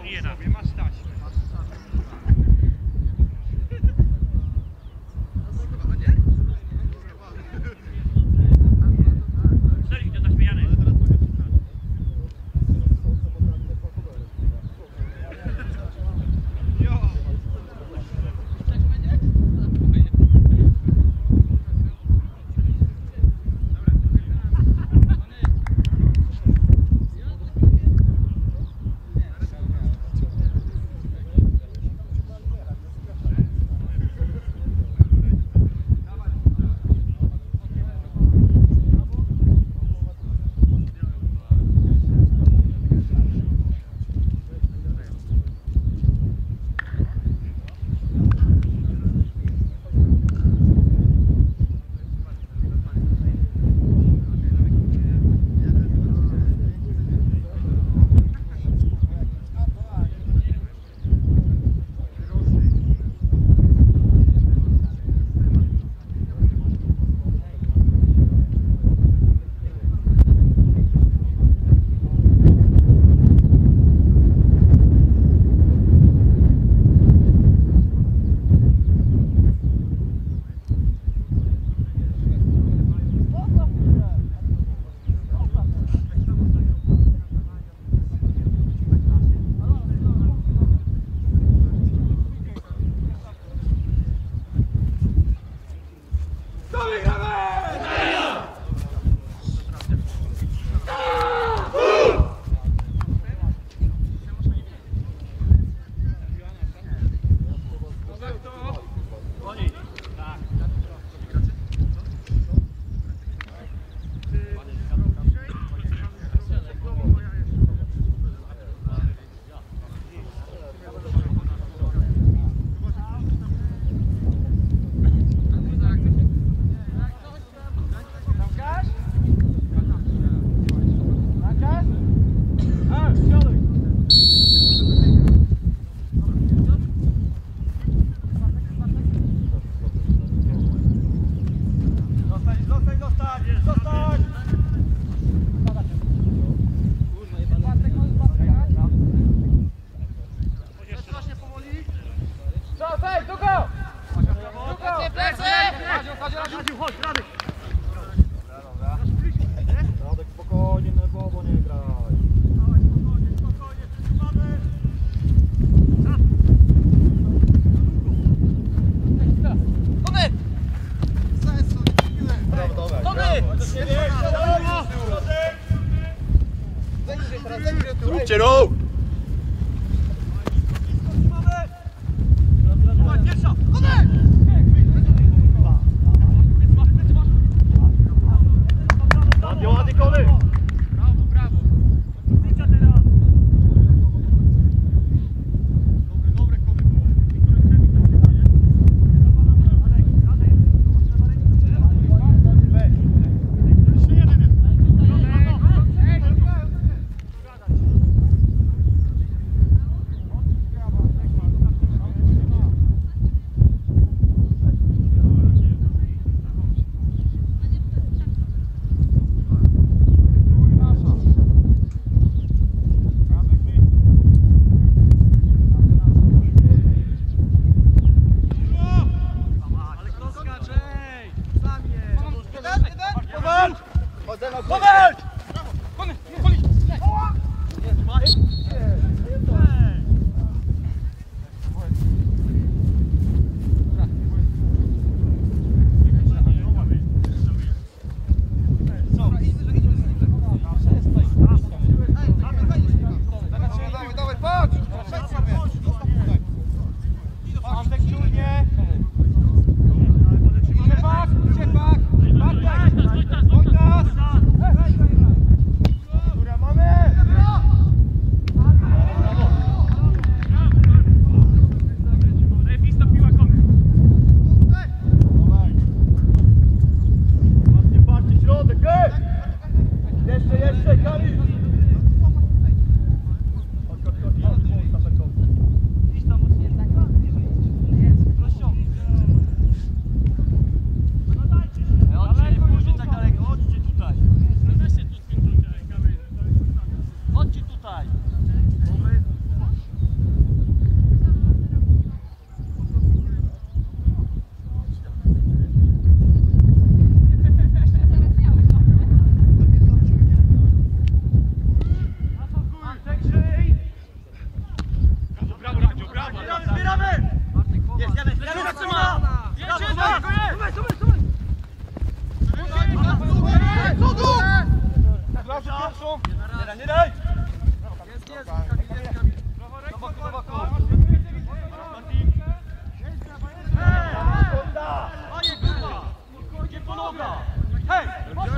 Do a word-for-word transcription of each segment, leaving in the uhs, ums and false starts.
Róbcie ruch! Wojtas! marszą! Nie daj, nie daj! Jest, jest! Do boku, do boku! Panie kurwa! Gdzie po noga? Hej!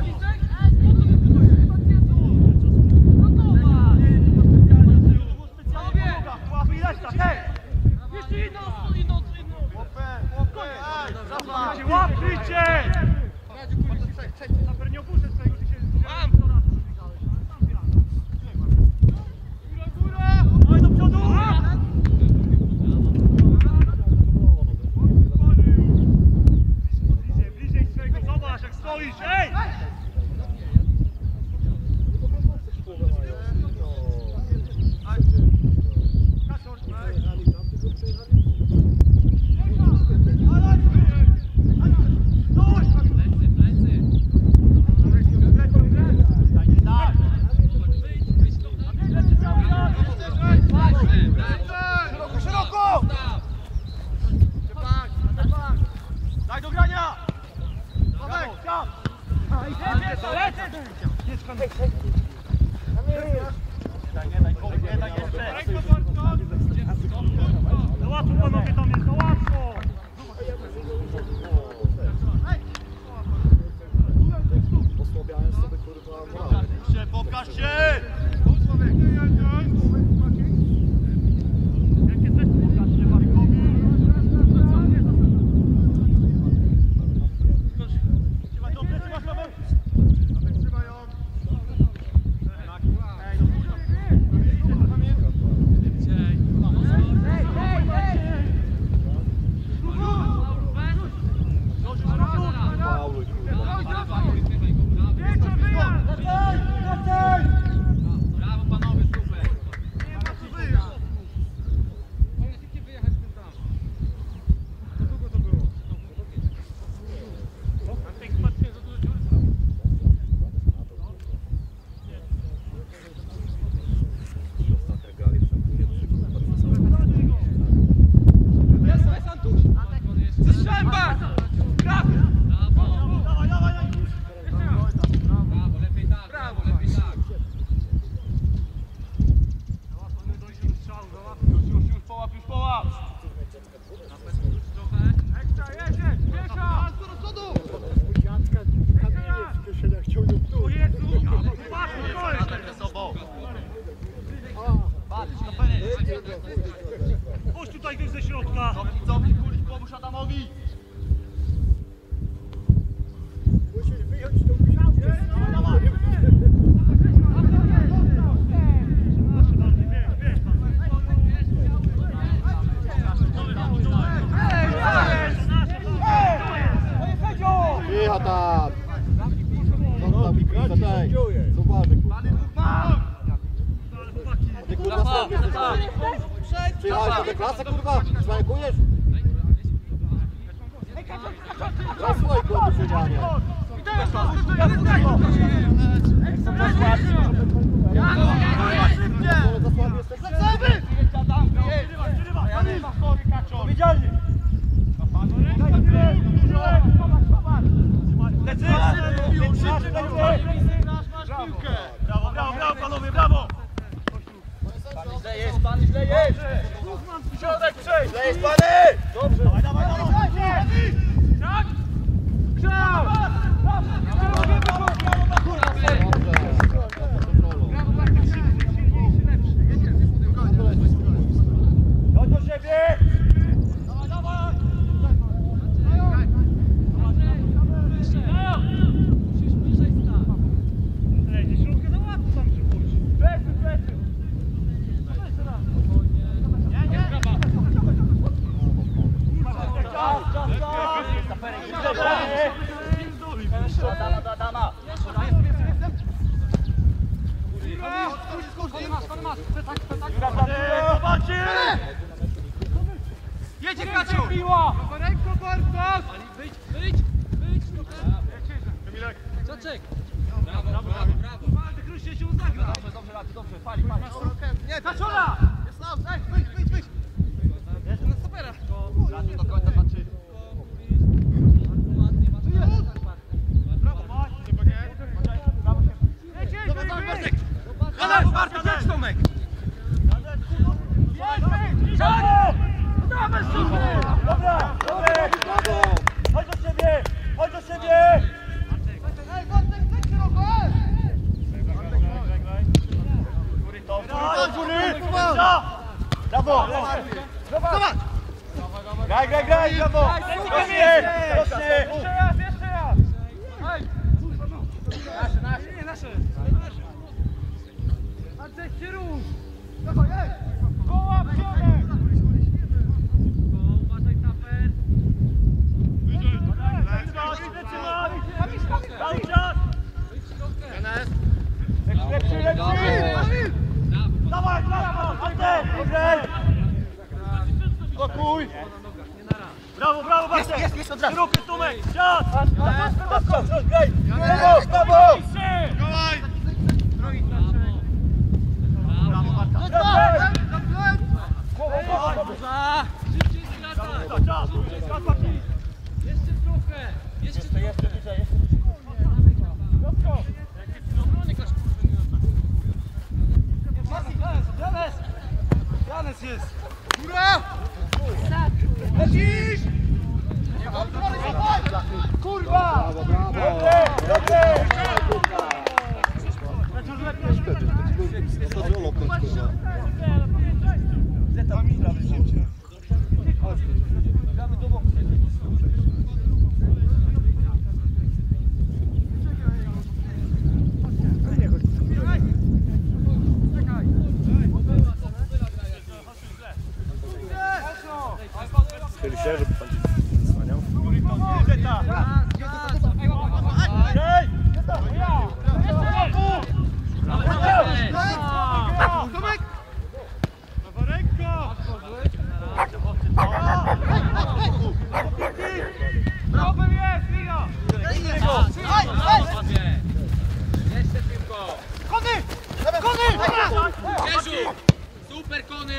Łapczycie! Zaper nie opuszczę swojego, że się mam! Góra! Oj, do przodu! Bliżej, bliżej swojego, zobacz jak stoisz, ej! Daj do grania! Dawaj, ciao! Nie daj, nie daj jeszcze! Za łatwo panowie tam jest, za łatwo! Osłabiałem sobie kurwa morale. Pokaż się! Jakie też pokaż się Markowi? Trzymaj ją, trzymasz ją! Trzymaj ją! Ej, no kurwa! Pauluj kurwa. Brawo panowie, super! Długo to było? Antek spadł za dużo dziur. Ostatnia gali przepłynie trzy kurwa trzy całe. Zestrzęba! Brawo! Dawaj, dawaj, dawaj! Brawo, lepiej tak, brawo, lepiej tak. Załatwo mu dojdzie do strzału, załatwo. Już, już, już, połap, już połap! Trochę. Ekstra, jedzie! Piesza! Do przodu! Dziadka kamienie w kieszeniach ciągną w dół. O Jezu! Patrz, to jest! Patrz, sobą! Patrz, chodź tutaj gdzieś ze środka! Cofnij, cofnij, kulić, pomóż Adamowi! Musisz wyjąć tą grzałkę. Cicho tam! Co tam mi krzyża, daj! Zobaczę kurwa. Ty kurwa stąd jesteś tam. Przyjechałeś na tę klasę kurwa? Szwajkujesz? Daj swoje kurwa przyjechanie. Ale za słaby jesteś? Powiedzialnie! Lecy! Brawo, brawo, brawo panowie, brawo! Pan źle jest, pan źle jest! Środek przejdź! Źle jest pany! Dobrze! Dawaj, dawaj, dawaj! Tak? Grzał! Chodź do siebie! Dawaj, dawaj! Musisz bliżej stać. Ej, gdzieś środkę za łatwo tam przypuść. Plecy, plecy! Nie, nie! Czas, czas, czas! Adama, do Adama! Jedzie Kaciu! Ręko Bartosz! Wyjdź, wyjdź, wyjdź! Kamilek! Cioczek! Brawo, brawo, brawo! Walty, Kryście się zagra! Dobrze, dobrze, Raki, dobrze, pali, pali! Nie, Kaczora! Jest nam, daj, wyjdź, wyjdź, wyjdź! Jest na stopera! Raki do końca patrzy. Ładnie, masz tak, Brawo, Maś! Brawo, Brawo, Brawo, Bartek, jedź Tomek! Dawaj, super! Dobra, dobra! Brawo! Chodź do siebie! Chodź do siebie! Góry to, góry to, góry! Brawo! Zobacz! Graj, graj, graj, brawo! Rośnie! Rośnie! Jeszcze raz, jeszcze raz! Nasze, nasze, nie nasze! Andrzej, się rusz! Koła, przodek! Uważaj, taper! Cały czas! Lepszy, lepszy! Dawaj, brawo! Antek! Dobrze! Spokój! Brawo, brawo, Bartek! Jest, jest, od razu! Ruchy, Tumek! Czas! Czas, graj! Brawo, brawo! Dawaj! Brawo, Bartek! Głową, głową! Szybciej skracaj! Czas! Czas, Bartek! Jeszcze trochę! Jeszcze Jeszcze, jeszcze bliżej, jeszcze Janes! Janes jest! Góra! Lecisz! Kurwa! Brawo, brawo! Dobrze! To to lopnąć, kurwa. Chyli się, żeby pan się zasłaniał. Zeta! Hej! Tomek! Prawa ręka! Problem jest, Liga! Jeszcze piłko! Kony! Kony! Jezu! Super Kony!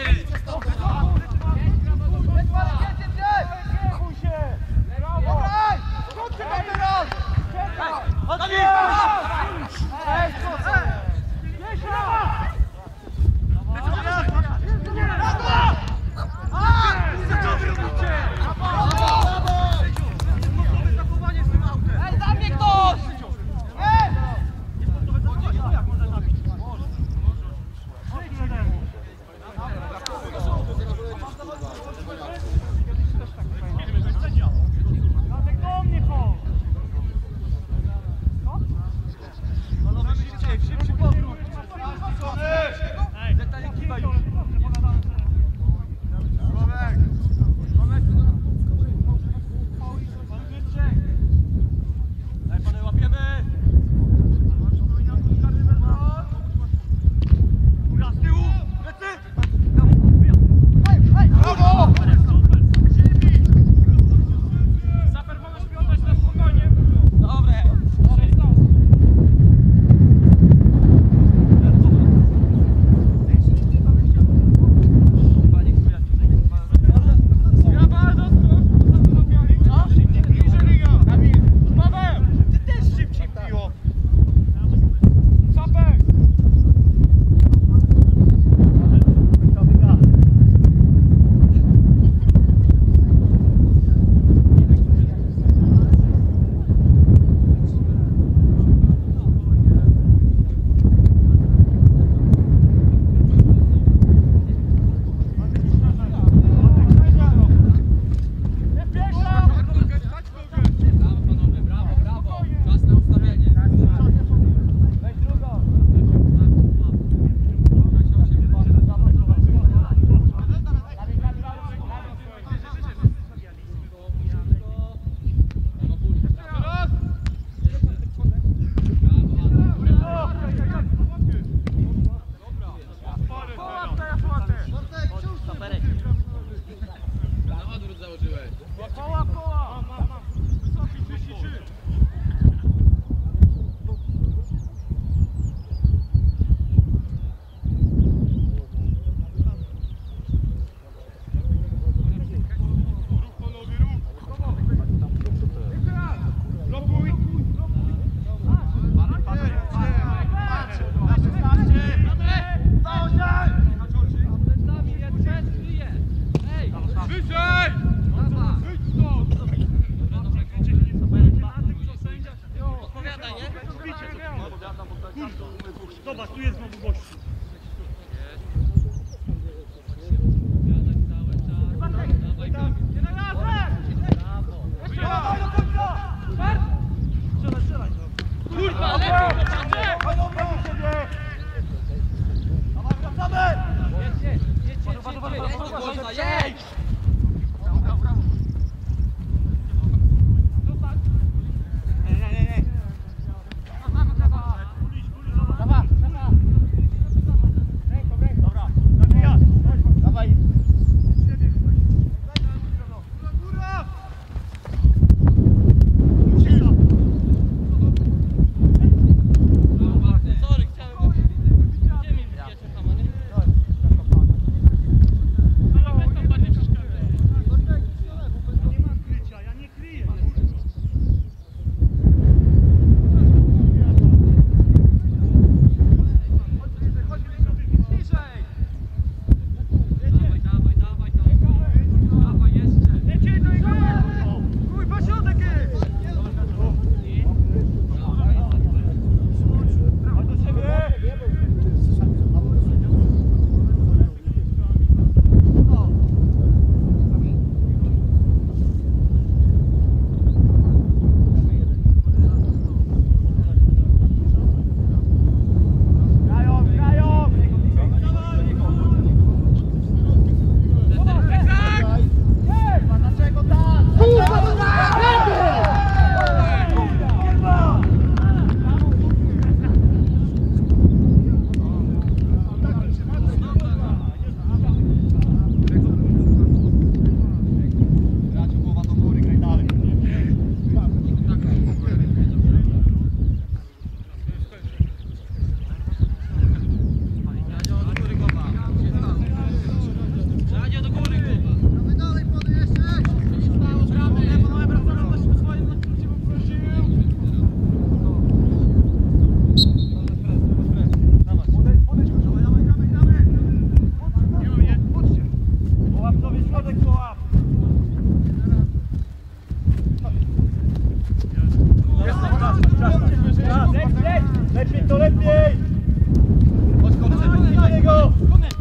Zobacz, tu jest znowu gościu. Dawaj, Kamil. Strzelaj, strzelaj. Kurwa, lepiej, Dawaj, wracamy! Jedź, jedź, jedź, jedź, jedź, jedź, jedź. Nie, nie, nie, nie. Dobra, zabijaj. Dawaj. Góra! Sorry, chciałem... Gdzie mi wbijecie hamany? Nie mam krycia, ja nie kryję. Dawaj, dawaj, dawaj, dawaj. Dawaj jeszcze. Leciej do jego! Kurwa, środek jest! Chodź do siebie! Grają, grają! Dlaczego tak? Grać głowa do góry, graj dalej. Radio do góry, głowa. Połap sobie środek, połap! Jest czas, czas, czas! Lepiej to lepiej! Chodź, chodź, do niego!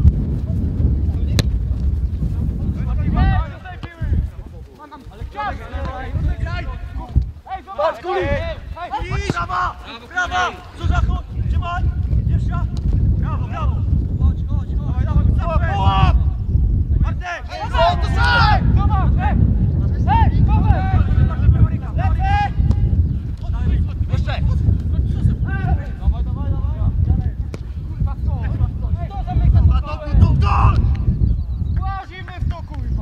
Patrz, kuli! Brawa! Brawa! Co zachód? Trzymaj! Jeszcze! Brawo, brawo! Chodź, chodź, chodź. Dawaj, dawaj, połap, połap! Bartek! to strzelaj! Zobacz! Ej! Ej, Tomek! Lepiej! Jeszcze! Dawaj, dawaj, dawaj! Kurwa, co? Kto zamyka to? To, to! Łazimy w to, kurwa!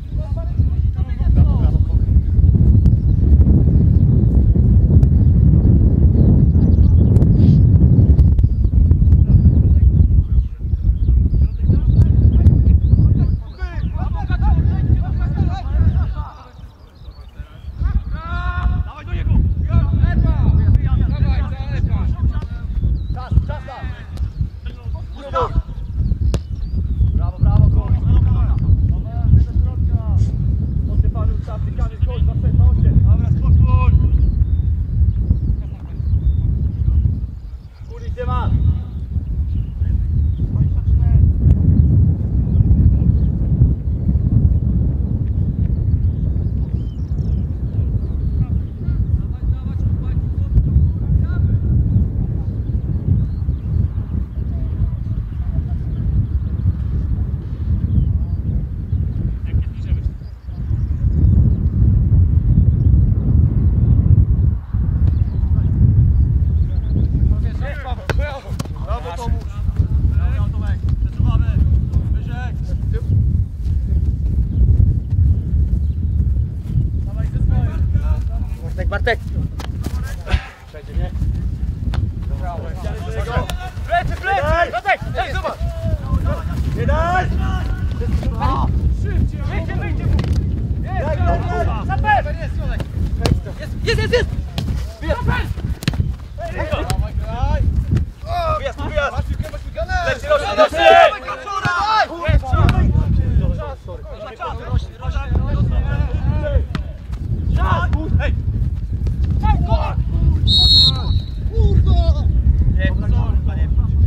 Dawaj do niego! Dawaj, zalepa. Czas, czas tam! Brawo, brawo, koń! Dobra, do środka! To ty panu ustawcy, kamień, koń, dwa, sześć, dwa, osiem! Dobra, spokój! Kuli, gdzie masz? dwadzieścia cztery! Brawo, Tomuś! Brawo, Tomek! Przesuwamy! Wyżej! Dawaj, ze swoim! Bartek, Bartek! Przejdzie, nie? Plecy, plecy! Bartek! Ej, zobacz! Nie daj! Wyjdzie, wyjdzie! Jest, jest! Zaper! Jest, jest, jest! Wyjazd, wyjazd! Leci, rośnie, rośnie! Hej! Kurwa! Nie, kurwa, nie.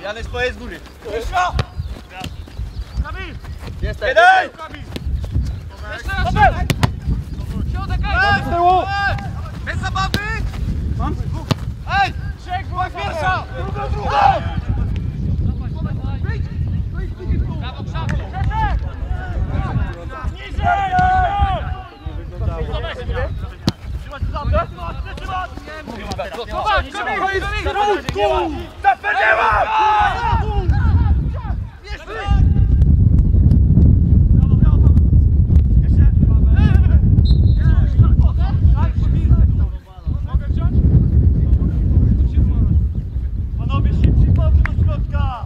Janek swoje z góry. Wyszło! Kamil! Jestem, Jeden! jestem. Kamil! Jeszcze raz, środek! Środek, ej! Z tyłu! Bez zabawy! Mam dwóch. Ej! Trzech, była pierwsza! Druga, druga! Brawo, Krzaku! Niżej! Trzymać tu zamkę! Trzymać! Zobacz, Kamil! Środku! Zapewniałam! Jeszcze! Brawo, brawo, brawo! Jeszcze! Mogę wziąć? Panowie, szybciej powrót do środka!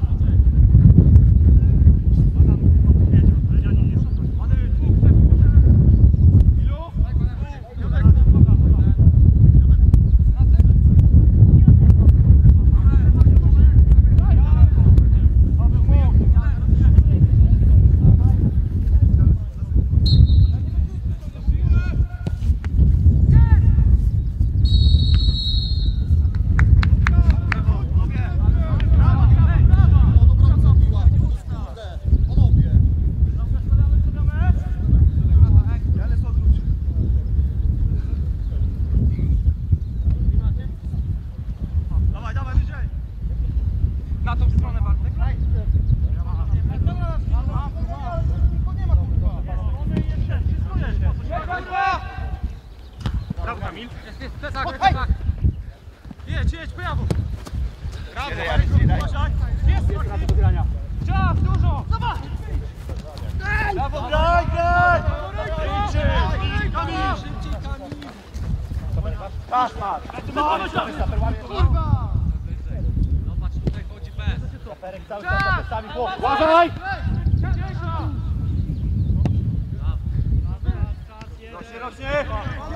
Na tą stronę, Bartek. Brawo, Kamil! Jest, jest, plecak, plecak. Jedź, jedź, prawo! Brawo! Jest na do grania. Czas, dużo! Zobacz! Brawo, graj, graj! Szybciej! Kamil! Patrz, patrz! Kurwa! Zobacz, tutaj chodzi bez. Cały czas za plecami chłop. Uważaj! Rośnie, rośnie!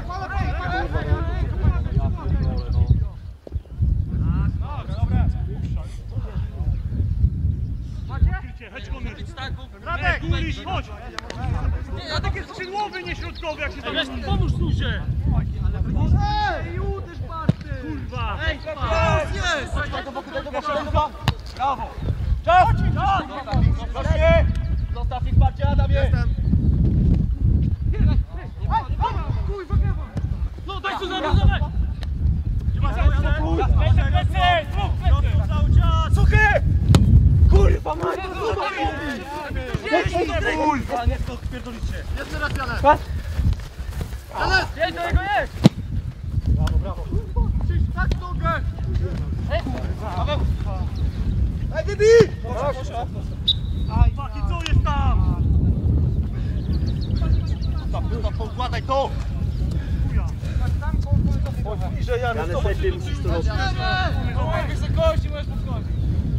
Chodź, Komir! Radek, Kulisz, chodź! Radek jest skrzydłowy, nie środkowy, jak się tam... Jest, pomóż Suzie! Ej, uderz Barty! Kurwa! Ej, jest! Chodź, do boku tego środka! Brawo! Czas! Czas! Rośnie! Zostaw ich parcie, Adam jest! No, daj tu za mną, dawaj! Plecy, plecy! Dwóch plecy! Cały czas! Suchy! Kurwa, mać! Kurwa, nie to pierdolicie! Jeszcze raz, Janek! Janek! Jedź do niego, jedź! Brawo, brawo. Musisz stać nogę! Ej, Bibi! Aj, Maki, co jest tam? Stop, stop, układaj to! Bliżej, Janek, Janek, lepiej musisz to robić. No, wysokości możesz podchodzić.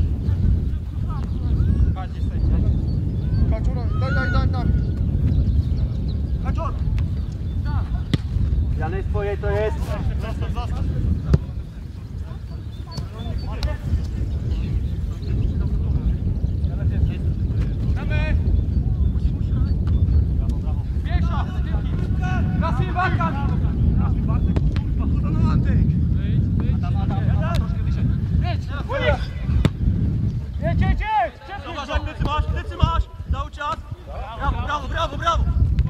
Kaczor, daj, daj, daj, daj! Kaczor! Janek, twoje to jest. Zastaw, zastaw! Damy! Większa! Raz i walka! Raz mi Bartek, kurwa, chudo na Antek! Wyjdź, wyjdź. Adam, Adam, Adam, troszkę wyżej. Jedź! Jedź, jedź, jedź! Uważaj, plecy masz, plecy masz! Cały czas! Brawo, brawo, brawo, brawo!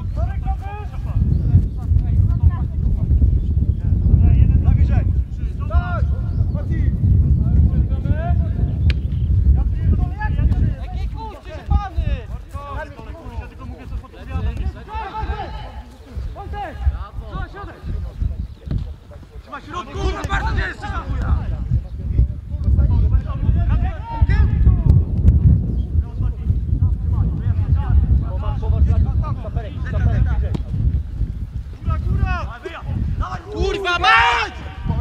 Na wyżej! Tak! Mati! Jaki kurczę, pany! Ja tylko mówię, co podpowiadam. Wojtek! Co, środek! Trzymaj środku! Kurwa, bardzo nie jest! Kurwa, mać!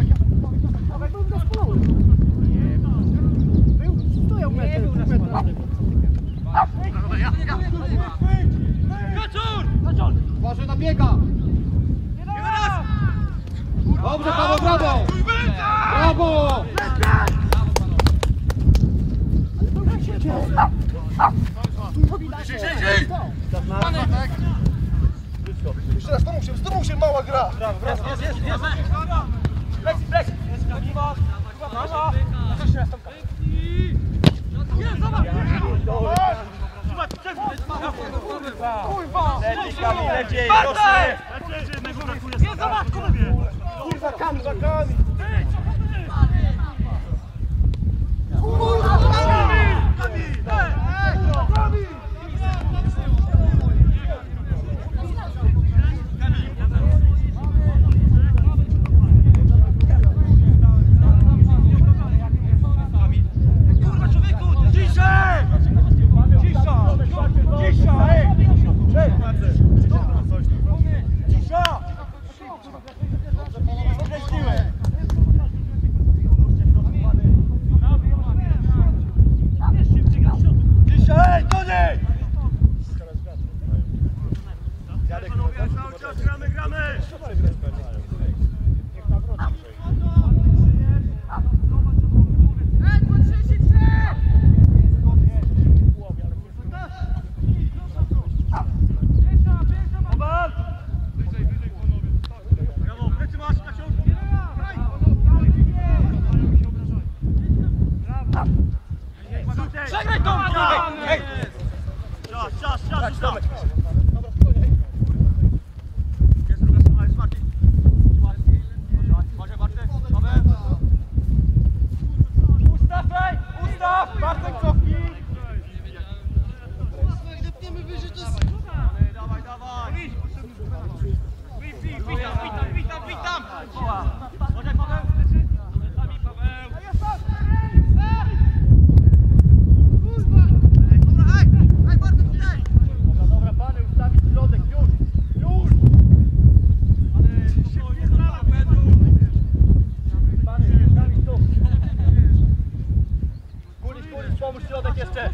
Kaczor! Kaczor! Uważaj na biega. Dobrze, brawo, brawo! Brawo! Jeszcze raz, zdomów się, zdomów się, mała gra! Jest, jest, jest, jest! Plecy, plecy! Jeszcze raz, Tomka! Lepiej, Kamil, lepiej, proszę! Nie za matką! Kurwa, Kamil, za Kamil! Przegraj tą! Hej! Czas, czas, czas, czas! Ustaw, ej! Ustaw! Bartek cofnij! Dawaj, dawaj! Witam, witam, witam, witam! Chodź, Paweł! Dobra, dobra, pany, ustawić środek, już! Już! Pany, ustawić tu! Kuliś, kuliś, pomóż środek jeszcze!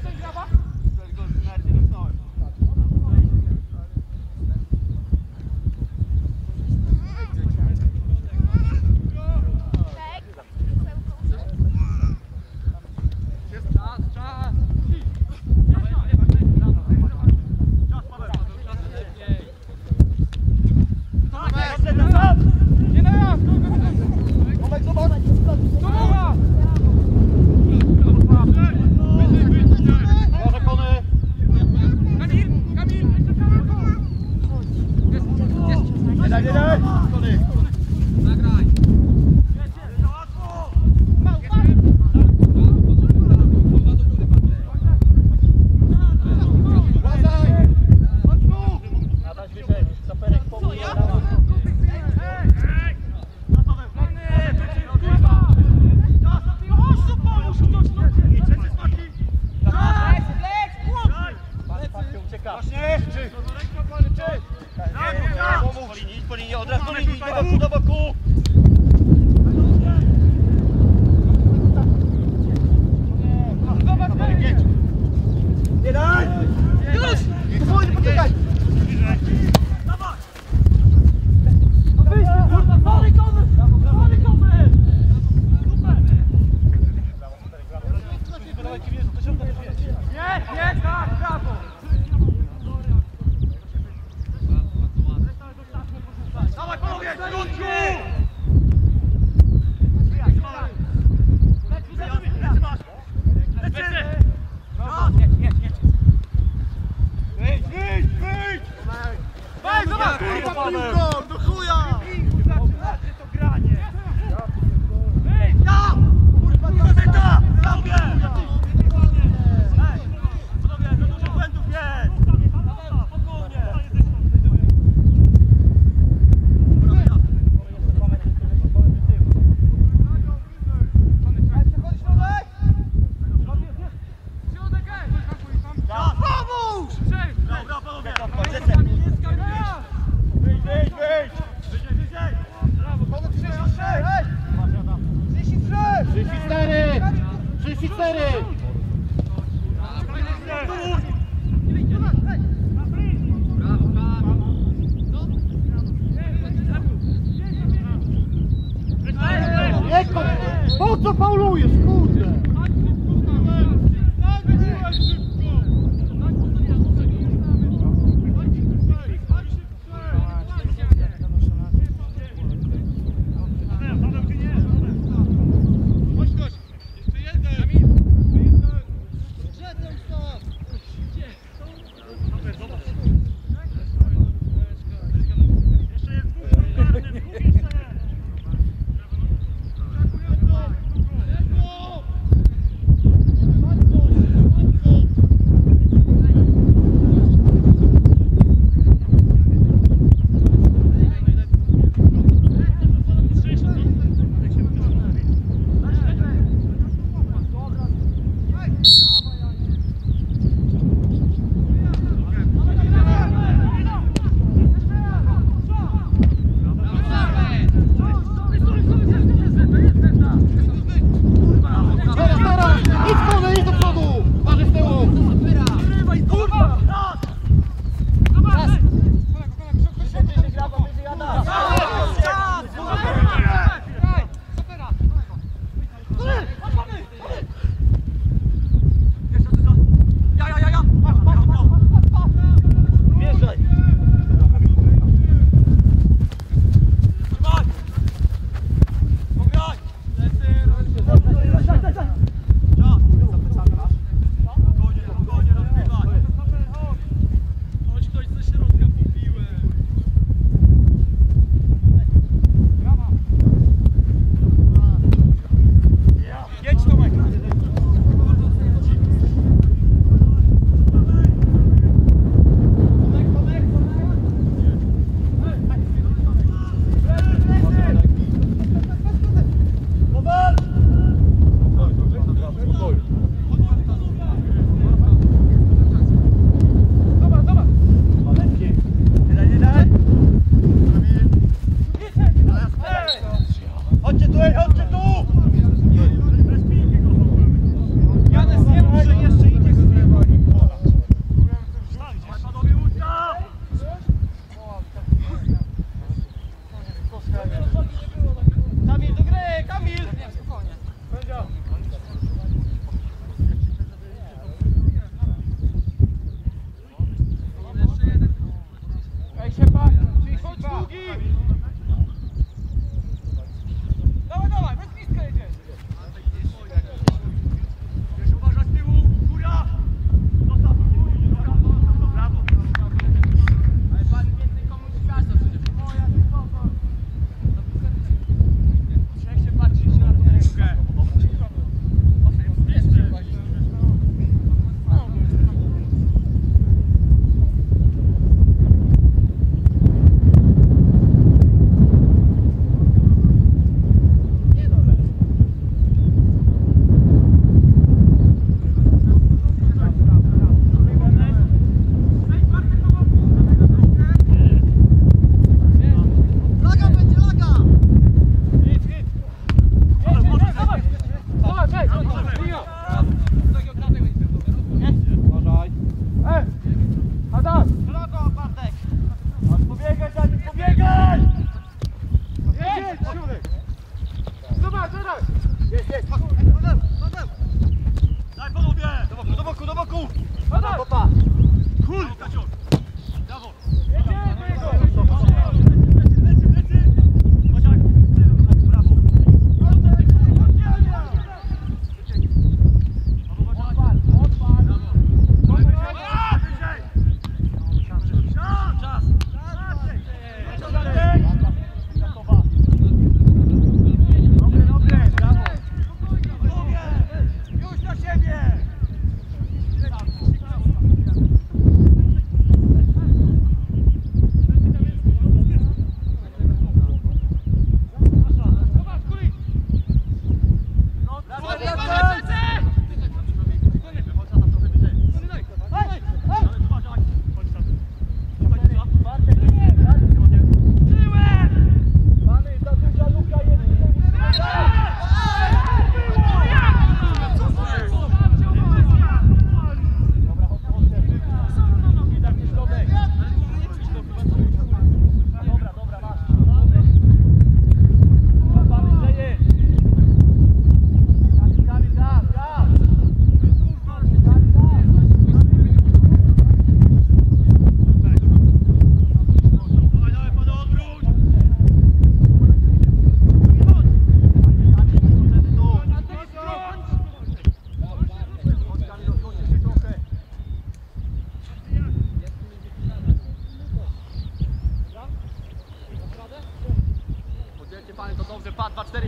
Po co faulujesz, kurde?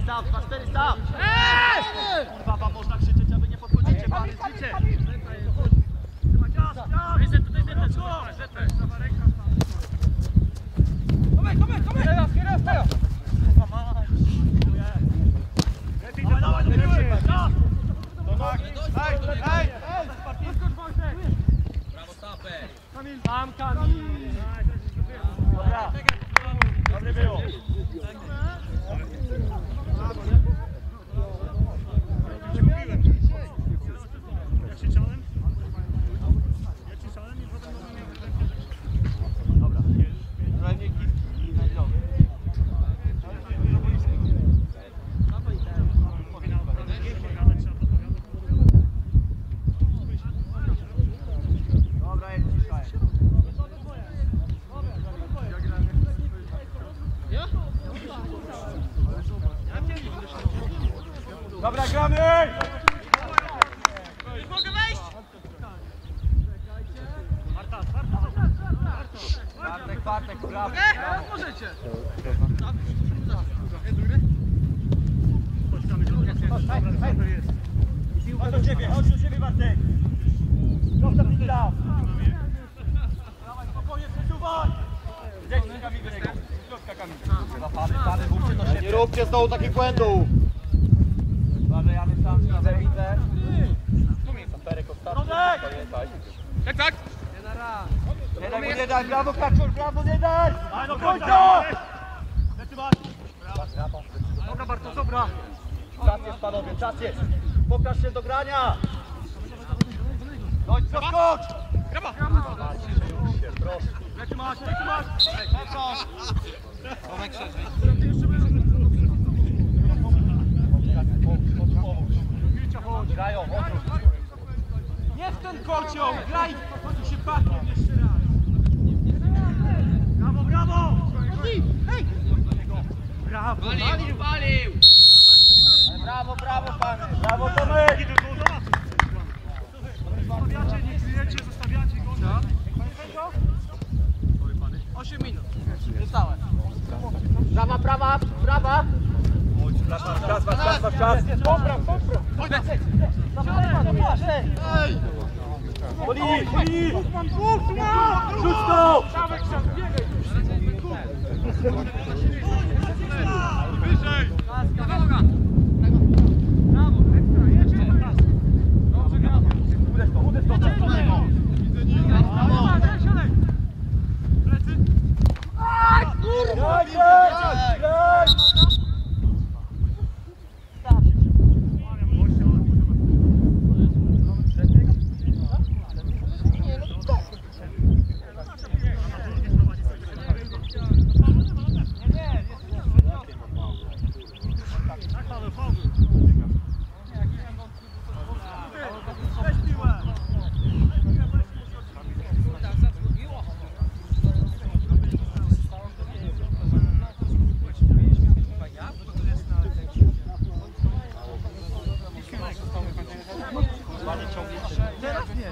staw, dwa cztery staw! Baba, można krzyczeć, aby nie podchodzicie, pany, zlicie! Brawo, Staper! Tam Kamil! Dobra, dobre było. Ja krzyczałem? Ja krzyczałem i potem Dobra, rolniki i najdrowy. Dobra, jest cisza. Dobra, gramy! mogę wejść! Bartek, Bartek, brawo! Możecie! Chodź do ciebie, chodź do ciebie, Bartek! Zostaw mi tam! Dawaj, spokojnie, przesuwaj! Gdzieś Kamil do niego, środka Kamil. Pany, pany, mówcie do siebie. Nie róbcie znowu takich błędów. Uważaj, ja tam widzę, widzę. Saperek ostatni, pamiętaj. Tak, tak! Nie daj, nie daj, brawo Kaczor, brawo, nie daj! Daj, no końca! Dobra, Bartosz, dobra. Czas jest, panowie, czas jest. Pokaż się do grania. Chodź, skocz! Brawo! Proszę. Lecy masz, lecy masz! Tomek szerzej. Grają, odwróć. Nie w ten kocioł! Graj! Tu się pachnie jeszcze raz! Brawo, brawo! Hej! Brawo! Walił, walił! Brawo, brawo, pany. Brawo, Tomek. Idę go zobaczyć! Zostawiacie, nie kryjecie, zostawiacie go. osiem minut. Zostałem. Prawa, prawa, prawa. Czas, czas, czas, czas, czas. Popraw, popraw. Ej! Po linii, po linii. Rzuć to! Wyżej! Brawo! Brawo, ekstra, jedzie! Dobrze, brawo! Uderz to, uderz to, uderz to. Siadaj, siadaj! Plecy! Graj, graj, graj. Weź piłę! Teraz nie!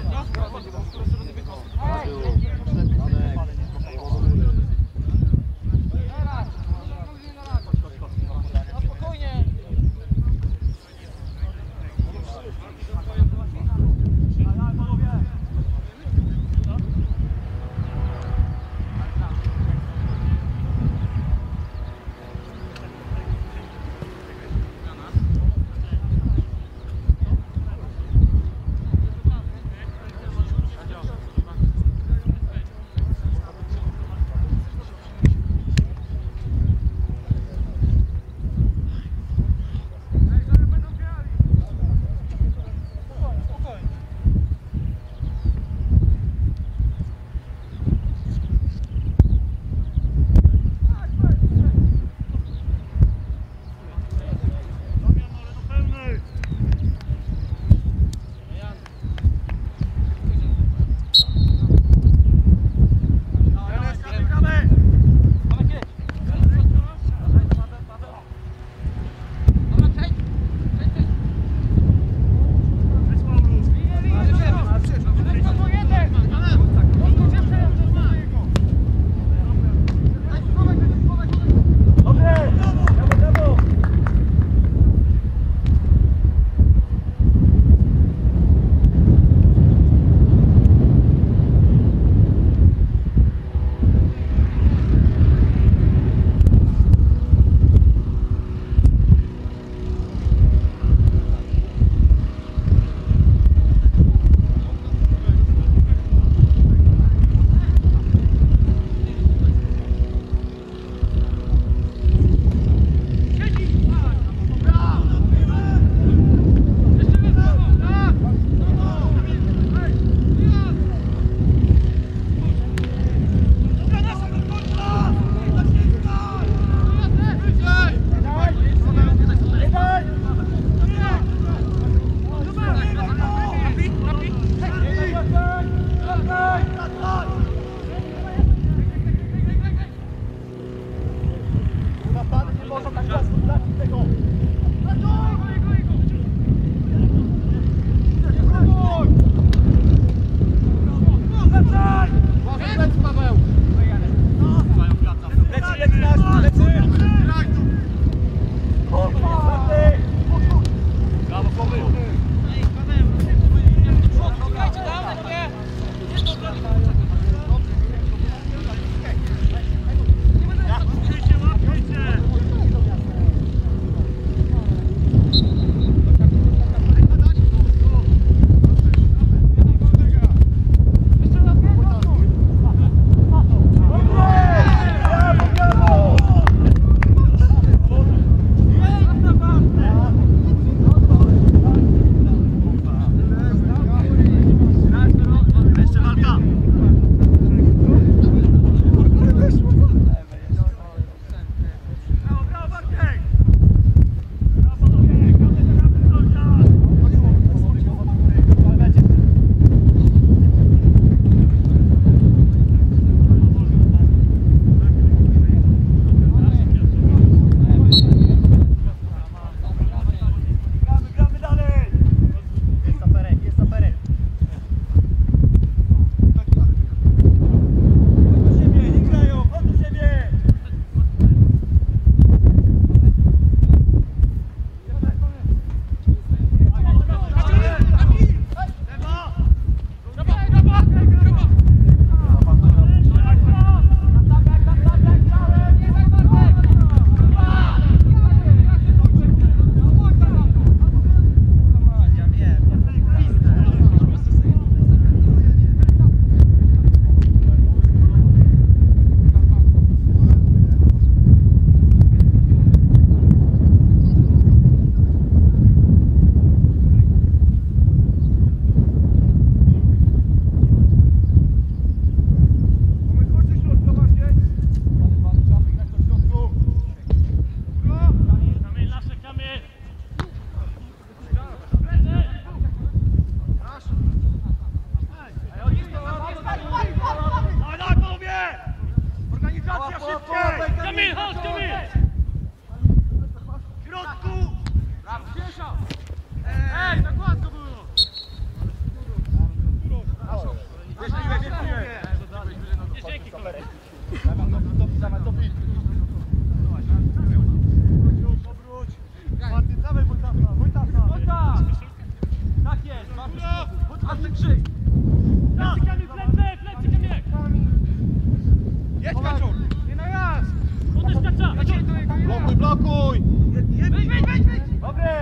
Antek krzyk! Plecy Kamil, plecy, plecy Kamil! Jedź Kaczor! Nie na raz! Podnieś Kacza! Blokuj, blokuj! Wyjdź, wyjdź, wyjdź, wyjdź! Dobre!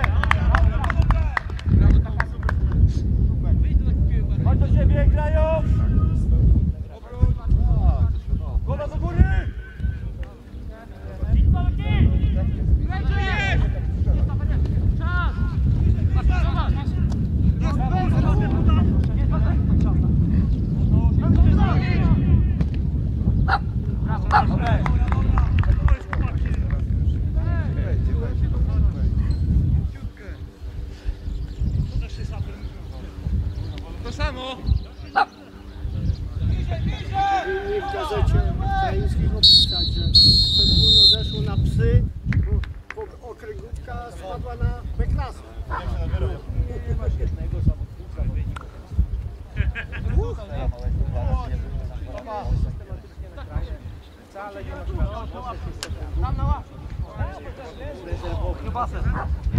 Chodź do siebie, grają! Głowa do góry! Idź cały kij! Grajcie! Czas! Zobacz! Jest Dobre! To samo! Powinni w gazecie ukraińskiej napisać, że Przedwólno zeszło na psy, bo okręgówka spadła na B-klasę. Tam na ławce! Kiełbasę!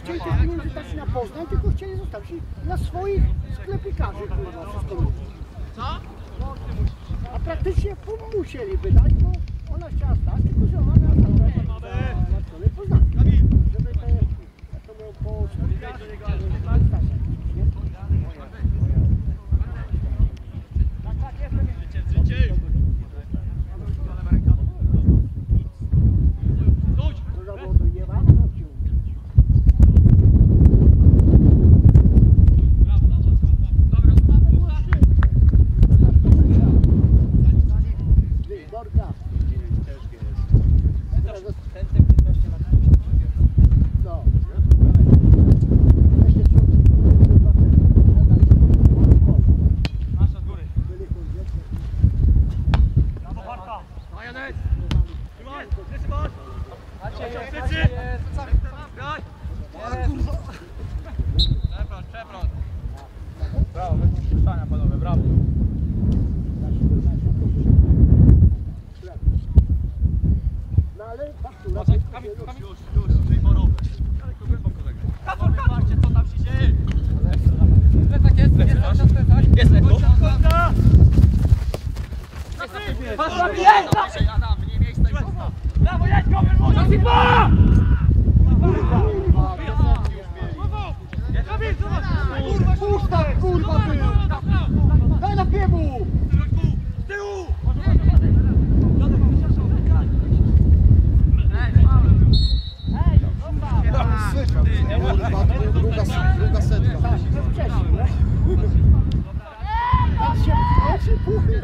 chcieli tych pieniędzy dać na Poznań, tylko chcieli zostawić dla swoich sklepikarzy, kurwa, wszystko robić. Co? A praktycznie musieli wydać, bo ona chciała stać, tylko że ona miała zabrać na stronę Poznania. Żeby te, jak to było po sklepikarzy, do zawodu nie ma, no ci umieć. Borka. No. Nasza z góry. Brawo Barka. Majonez. Trzymaj, nie trzymaj. Sycy. Graj. Przewrot, przewrot. Brawo, wypuszczania panowie, brawo. No ale faktura... Kamil, Kamil. Już, już, już, porobić. Ale to głęboko zagrać. Kafor, patrzcie, co tam się dzieje. Plecak jest, jest cały czas plecak. Jest lekko. Kosta. Patrz na mnie! Adam, nie miejsca i głowa. Brawo, jedź go, wyrzuć! Sipa! Kamil, zobacz! Kurwa, Pusta, kurwa, ty! Daj na piemu! z tyłu! Kurwa, druga, druga setka. Tak, to wcześniej, nie? Tam się wchodzi puchy.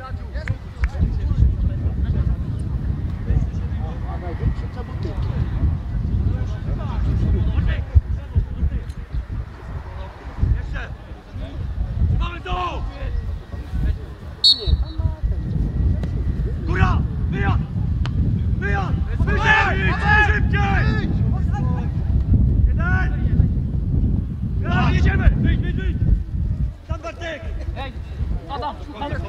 A największe cabotyki. Jeszcze! Trzymamy to! Nie, tam ma ten... Góra! Wyjazd! Wyjazd! Wyjazd! Szybciej! Jeden! Dobra, jedziemy! Wyjdź, wyjdź, wyjdź! Tam Bartek! Ej, Adam, Adam.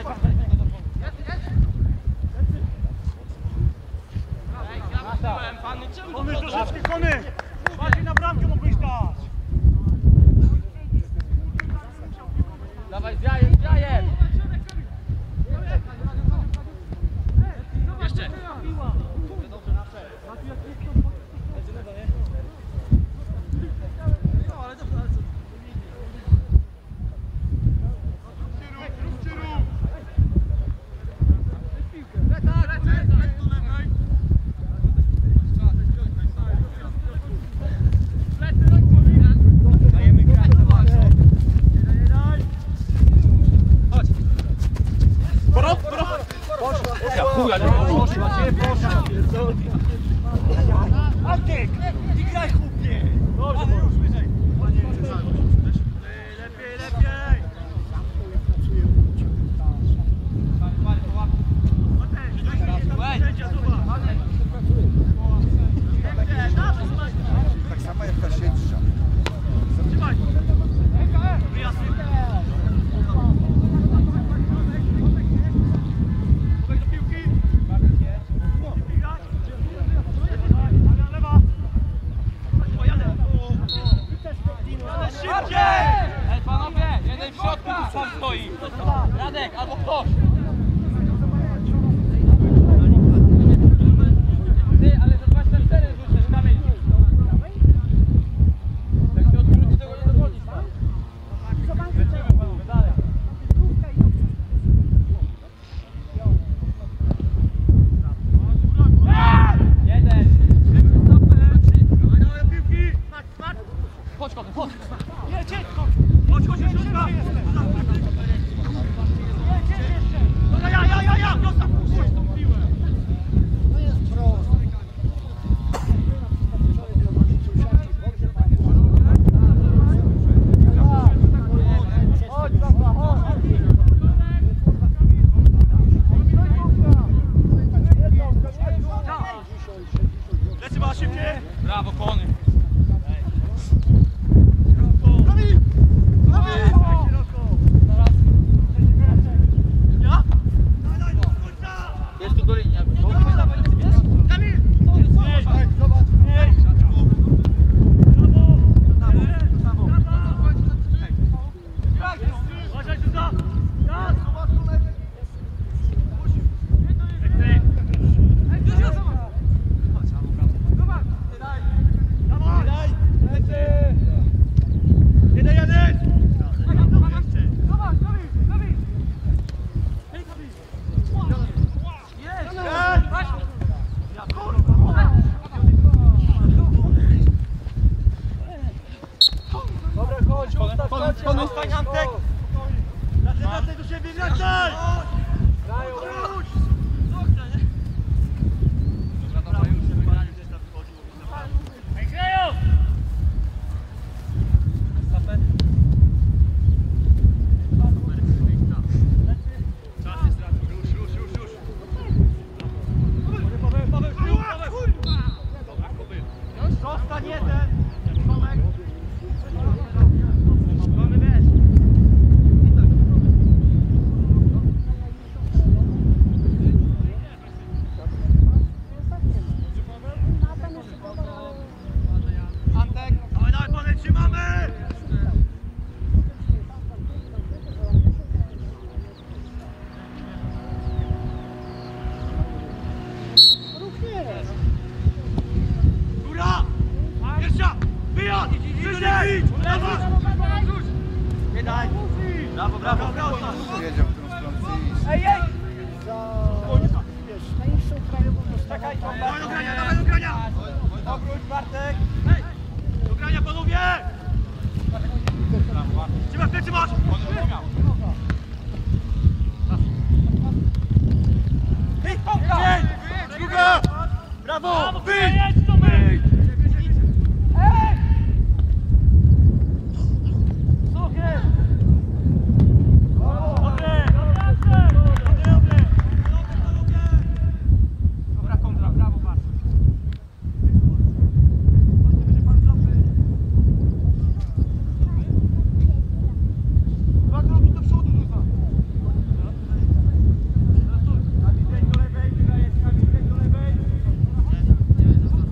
Kony troszeczkę, kony! Bardziej na bramkę mógłbyś dać! Dawaj, z jajem, z jajem. Jeszcze. Dajemy grać, zobacz! Nie daj! Chodź. Porod, porod! Ja chuja, nie poszła cię, poszła. Antek! I graj, chłopie! Dobrze, ale już wyżej! Lepiej, lepiej! Tak samo jak ta siedźcza. Trzymaj! Wyjazd! Powiedz do piłki! Lewa! Jadę! Szybciej! Ej, panowie, jeden w środku tu sam stoi. Radek, albo ktoś. Ty, ale za dwadzieścia cztery rzucisz, Kamil. Jak się odwróci, tego nie dogonisz. Lecimy, panowie, dalej. Jeden. Dawaj piłki! Chodź, chodź, chodź. Jedź, jedź! Chodź, chodź, chodź! Jedź, jedź jeszcze! Wracaj do siebie, wracaj! Wróć! Ej, grają! Czas jest raczej, już, już, już, już. Paweł, Paweł, Paweł, Paweł! Dobra, Kuby. Zostań jeden! Tomek! Mamy wiesz! Antek! Dawaj, dawaj, panie, trzymamy! Góra! Pierwsza! Wyjazd! Wyżej! Brawo! Nie daj! Brawo, brawo, brawo! Wiedział, w którą stronę iść. Ej, ej! Za, wiesz, najniższą krajową dostawę. Dawaj do grania, dawaj do grania! Obróć, Bartek! Hej! Do grania, panowie! Trzymaj, plecy masz! Hej, pomka! Druga! Brawo! Brawo, Wyjdź! jedź, Tomek! Ej! Suchy! Dobre! Dobre! Dobre! Dobra kontra, brawo, Bartek. Dwa kroki do przodu, rzuca! Kamil, wejdź do lewej, Kamil, wejdź do lewej!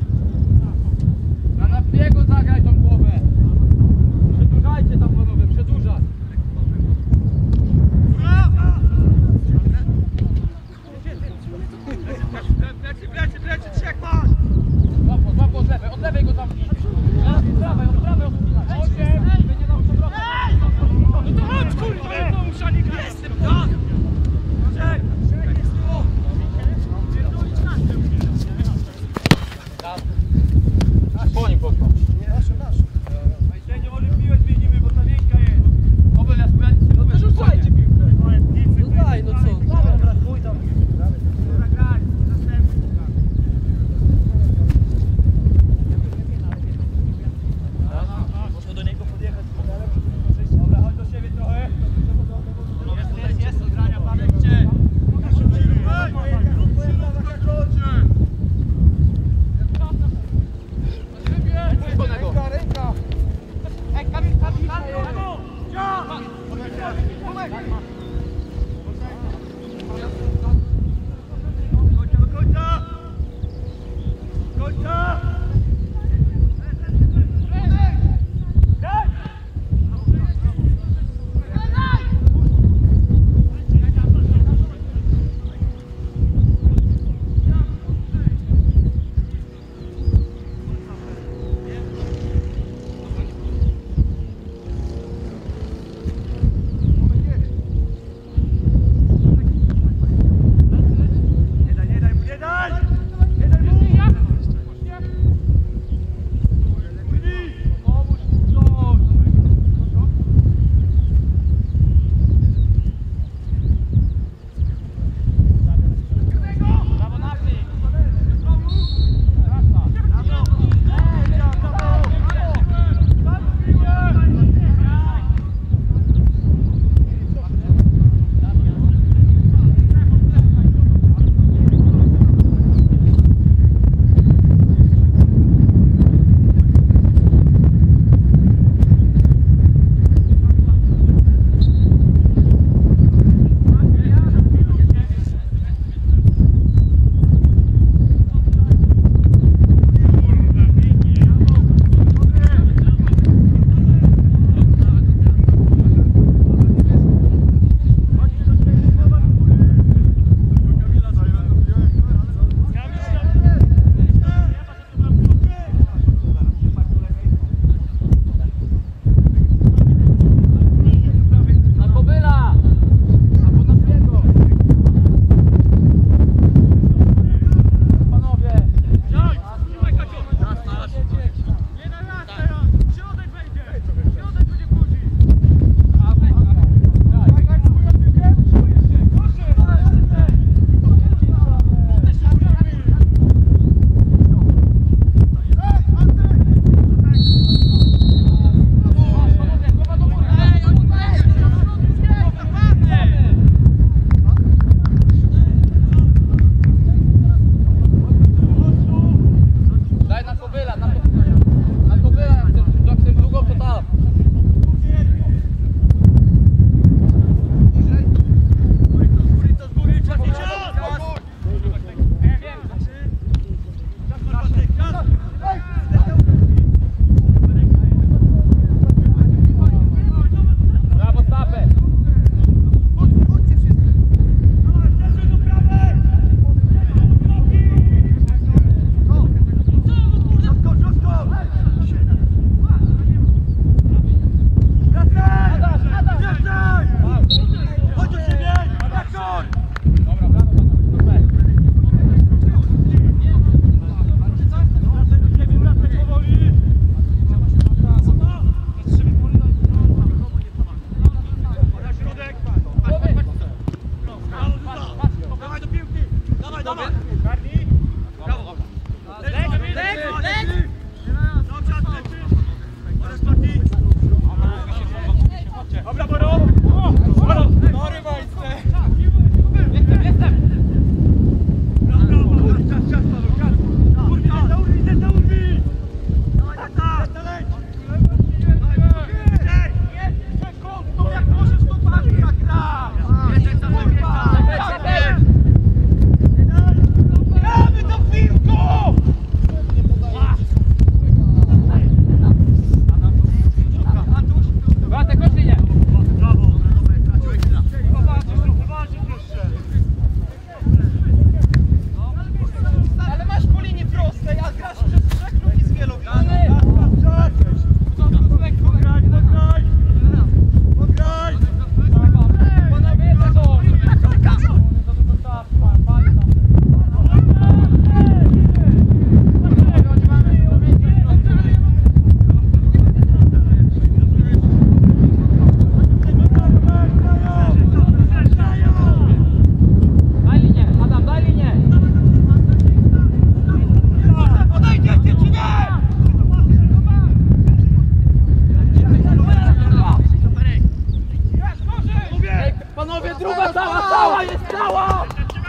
Panowie, druga cała, cała jest cała!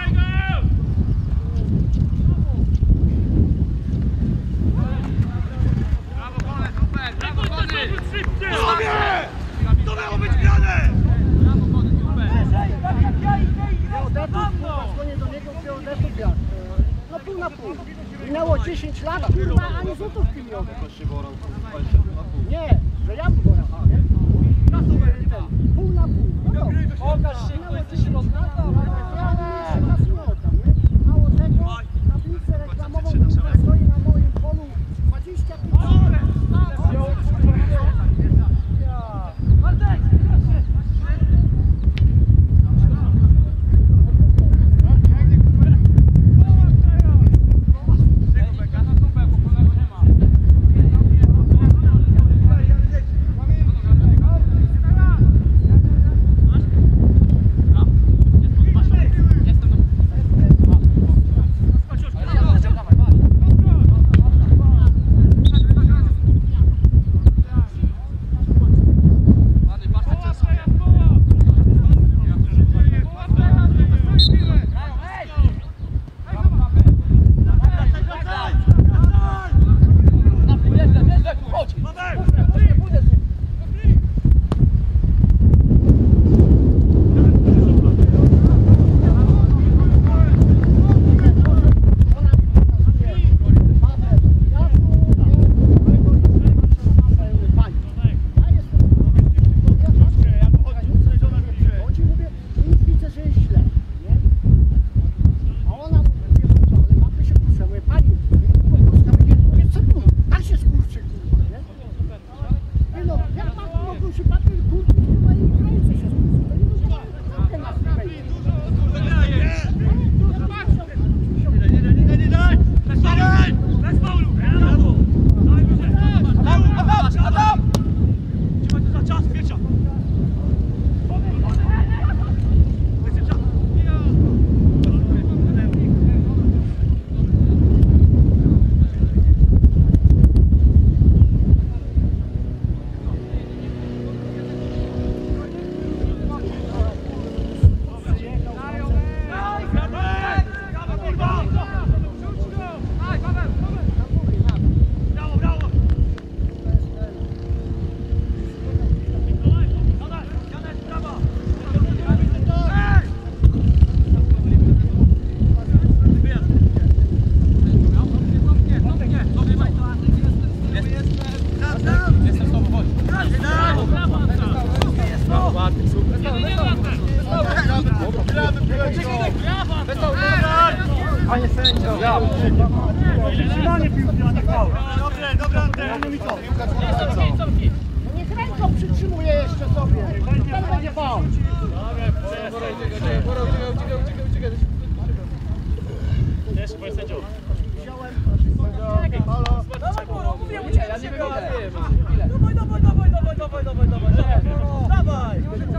To miało być grane! Dzwonię do niego, geodetów jak? No pół na pół. Minęło dziesięć lat, kurwa, ani złotówki nie oddał. Nie, że ja bym go jechał, nie? Pół na pół. No to, Pokaż się, kto jesteś środka. ja jeszcze raz nie oddam, nie? Mało tego, tablicę reklamową, która stoi na moim polu dwadzieścia pięć Panie sędzio! Trzymanie piłki, a nie faul. Dobrze, dobra, No niech ręką przytrzymuje jeszcze sobie. Ten będzie faul. Jeszcze, panie sędzio. Dawaj, Buro, mówię mu cię, ja nie wychodzę. Dawaj, dawaj, dawaj, dawaj, dawaj, dawaj, dawaj, dawaj.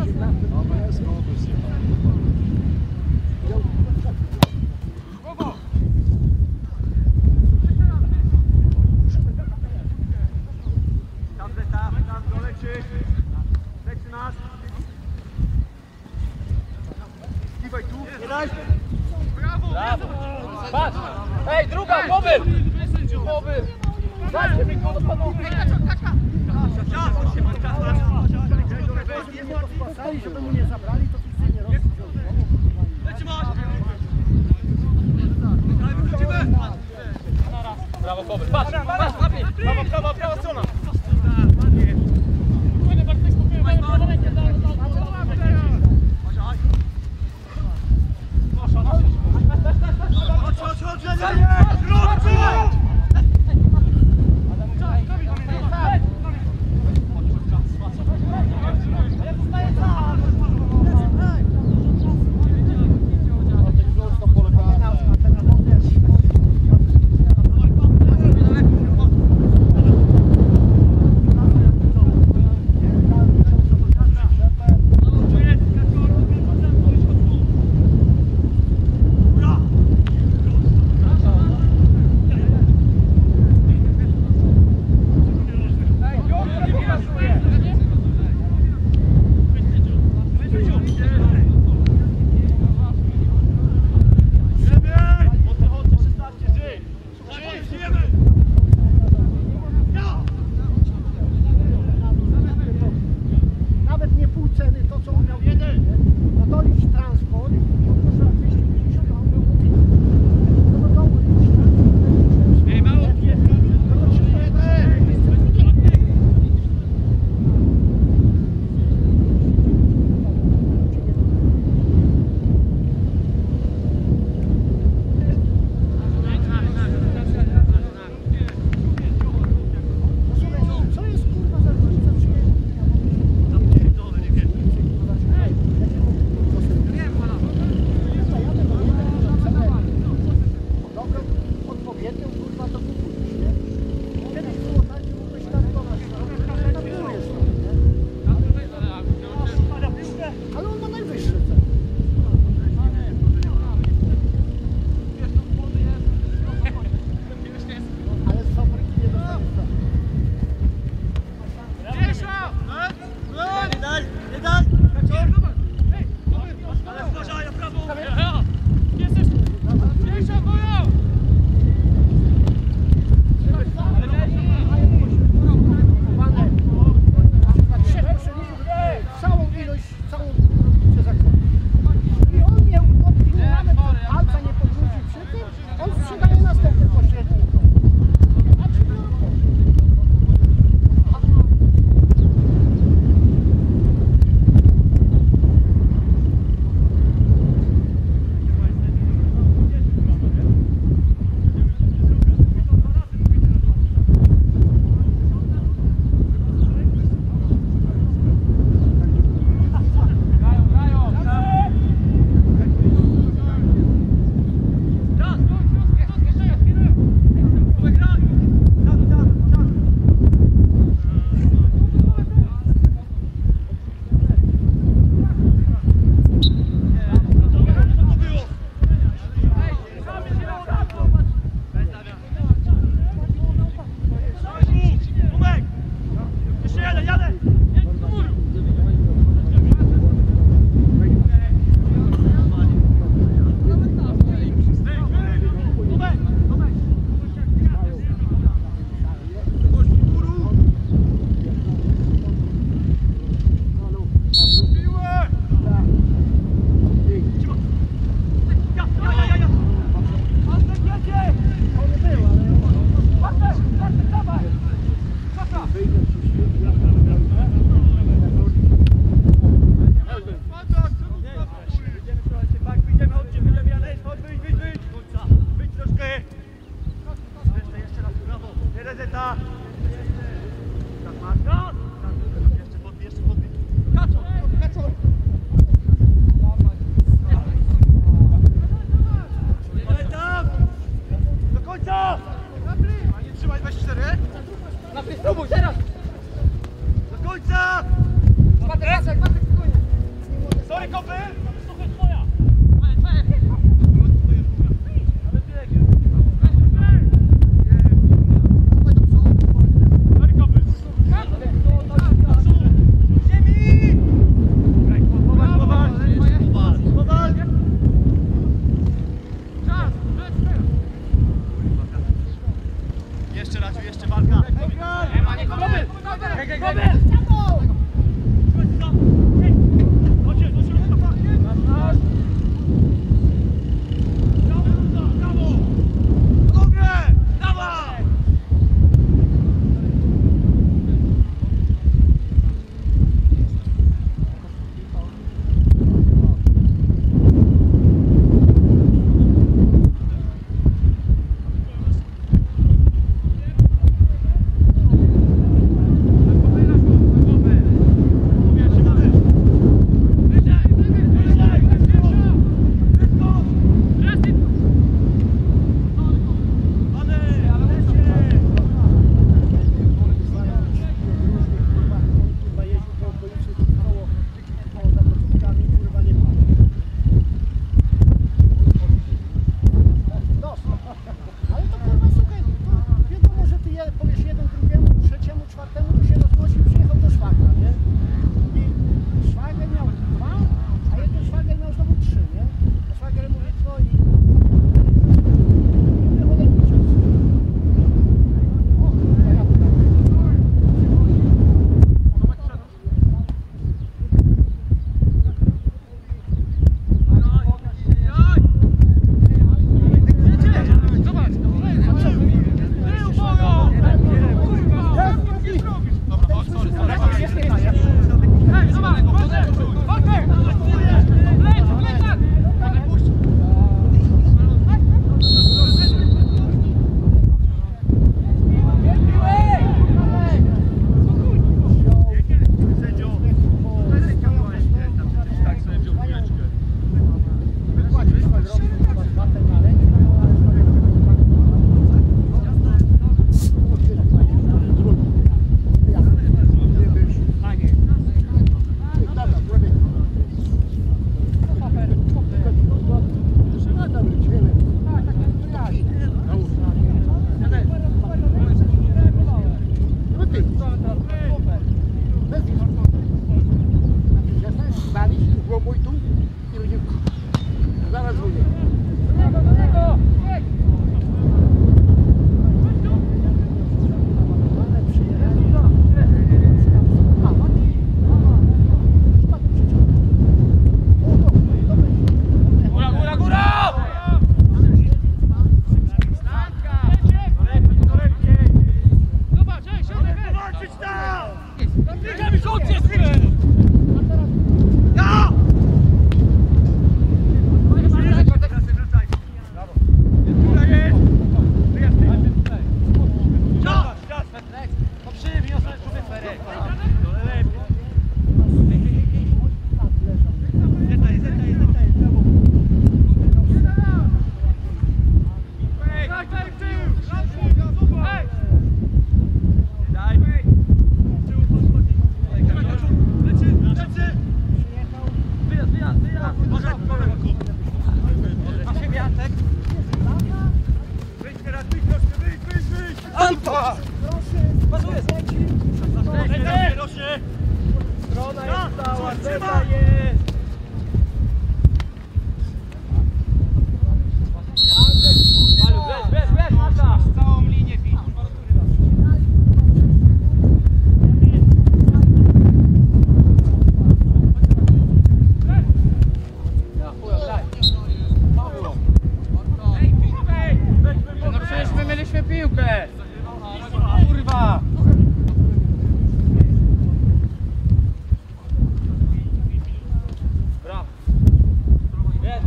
Brawo! Patrz! Ej, druga, głowy! Głowy! Dajcie mi go do panowie! Spasali, żeby mu nie zabrali, to wszyscy nie robią. Brawo, Kobyl! Patrz, patrz, lepiej! Prawa, prawa, prawa strona!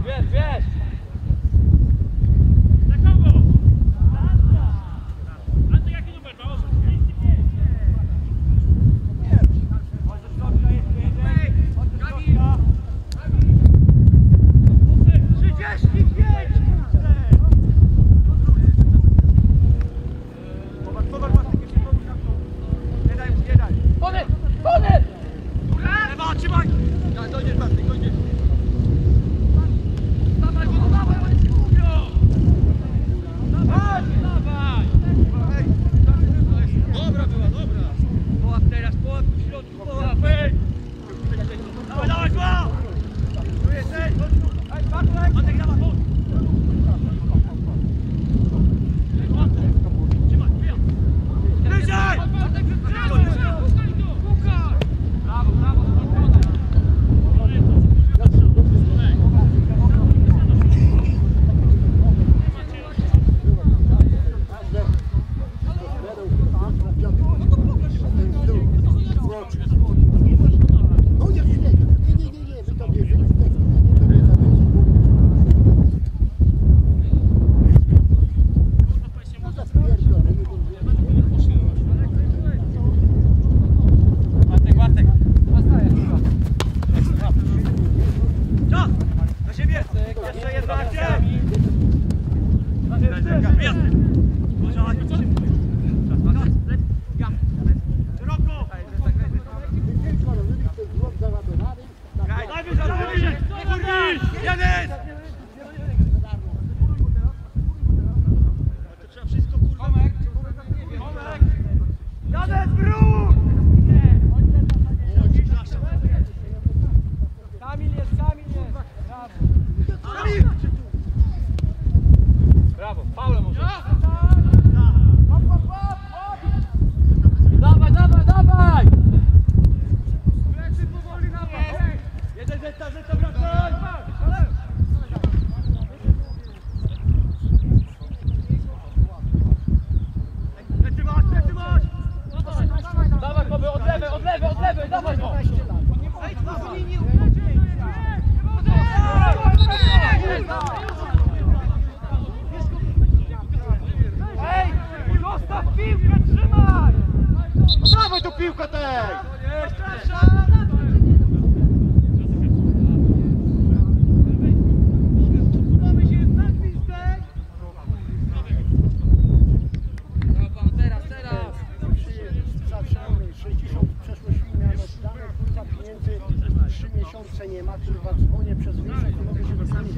Wiesz, wiesz! Za kogo? Andrzej, jaki numer ma? trzydzieści pięć. trzydzieści pięć! Koniec! Koniec! Lewa, trzymaj! Dojdziesz, Bartek, dojdziesz. Dawaj go, dawaj, oni się gubią! Dawaj, dawaj! Dobra była, dobra. Połap teraz, połap w środku, połap! Dawaj, dawaj, zła! Tu jesteś! Ej, Bartek! Bartek, dawaj, chodź! Trzymaj, wbijam! Bliżej! Bartek, wytrzymaj! Puskali tu! Łukasz! Brawo, brawo, spokojnie! No nie śmiej, nie, nie, nie, nie, wy to bierzecie, tak, nie, no za spierdolę, nie Bartek, Bartek. Czas! Na siebie! Jeszcze jedna akcja! Wyjazd! Może szybko! Szeroko! tylko robili ten złom załadowany, Daj wyżej! Nie kurwisz! Janes! To trzeba wszystko kurwa... Tomek! Tomek! Janes, wróć! Kamil jest, Kamil jest! Kamil! Brawo, faulę może! Dawaj, dawaj, dawaj! Plecy powoli na was! Jeden zeta, zeta, wracaj! Plecy masz, plecy masz! Dawaj, Koby, od lewej, od lewej, od lewej, dawaj go! Ej, tu linii! Ej! Zostaw piłkę, trzymaj! Dawaj tu piłkę tej! Teraz, teraz! zaczynamy, sześćdziesiąt przeszło świn miałem oddane, kurwa pieniędzy, trzy miesiące nie ma, kurwa dzwonię przez miesiąc, nie mogę się wystawić,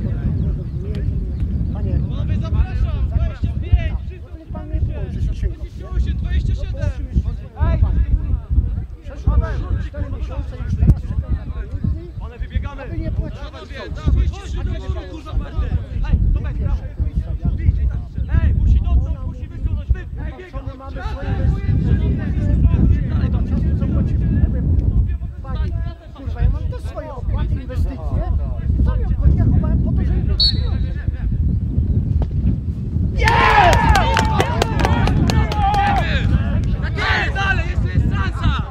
panie, Panowie, zapraszam! dwadzieścia pięć! ale pan nie położy się księgą. osiem, dwadzieścia siedem! Ej! Przeszło cztery miesiące już teraz czekam na pieniędzy, One wybiegamy! aby nie płacić. Panowie, dwadzieścia siedem! Kurwa, Bartek! Ej, Tomek, brawo! Ej, musi dotknąć, musi wysunąć! Wy, wybiegam! My mamy swoje do czasu co płacimy. Ja mówię, pani, kurwa, ja mam też swoje opłaty, inwestycje. Co mi opłaty? Ja chowałem po to, żeby... Tak jest! Dalej, jeszcze jest szansa!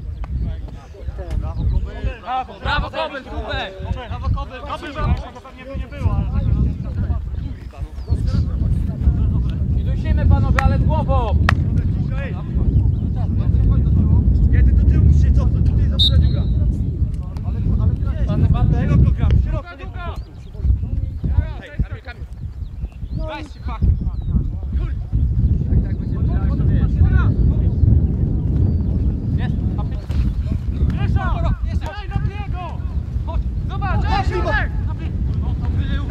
Brawo, Brawo, Koby, super! brawo, Koby! Koby, brawo! To pewnie by nie było, ale... I dusimy, panowie, ale z głową! Jeden do tyłu musi się cofnąć, tutaj zaczyna dziura. Pan Bartek? Szeroko gram, szeroko, nie po prostu. Hej, Kamil, Kamil. Weź się pak. Tak, tak, będzie Jest, a pi... Grzesza! Ej, na biego! Chodź, zobacz, ej, środek! No, to wyleł.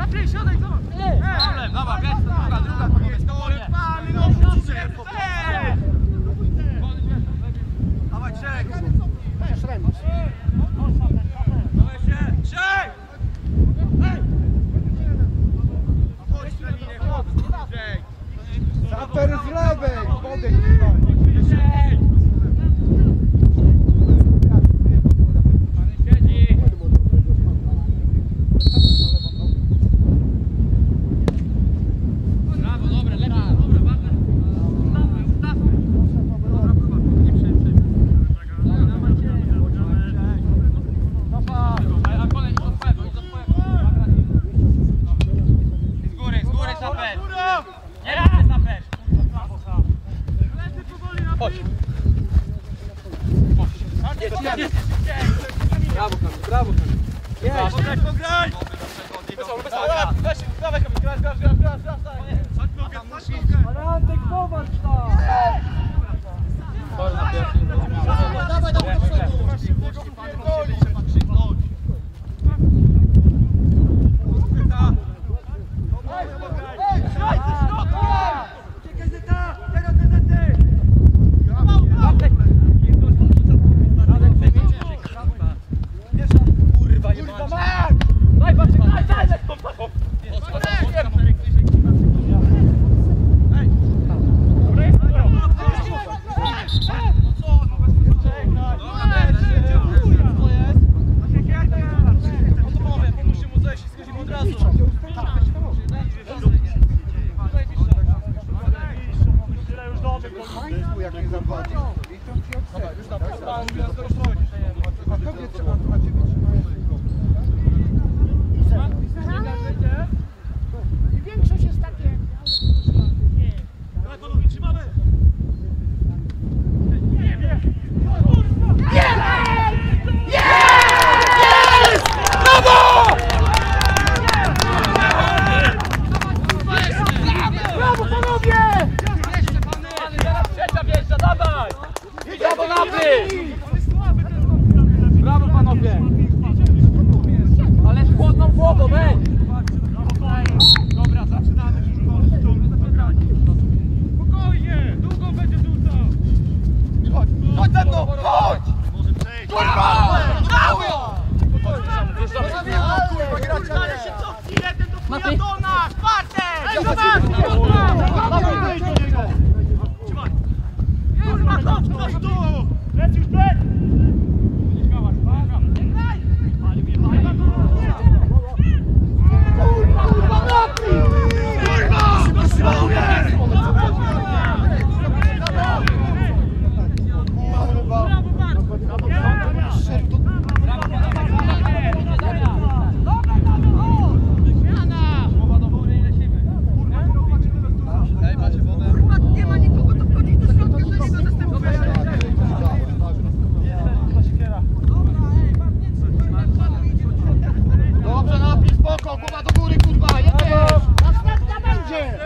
Szybko, głowa do góry, kurwa, jedziesz! Następna będzie!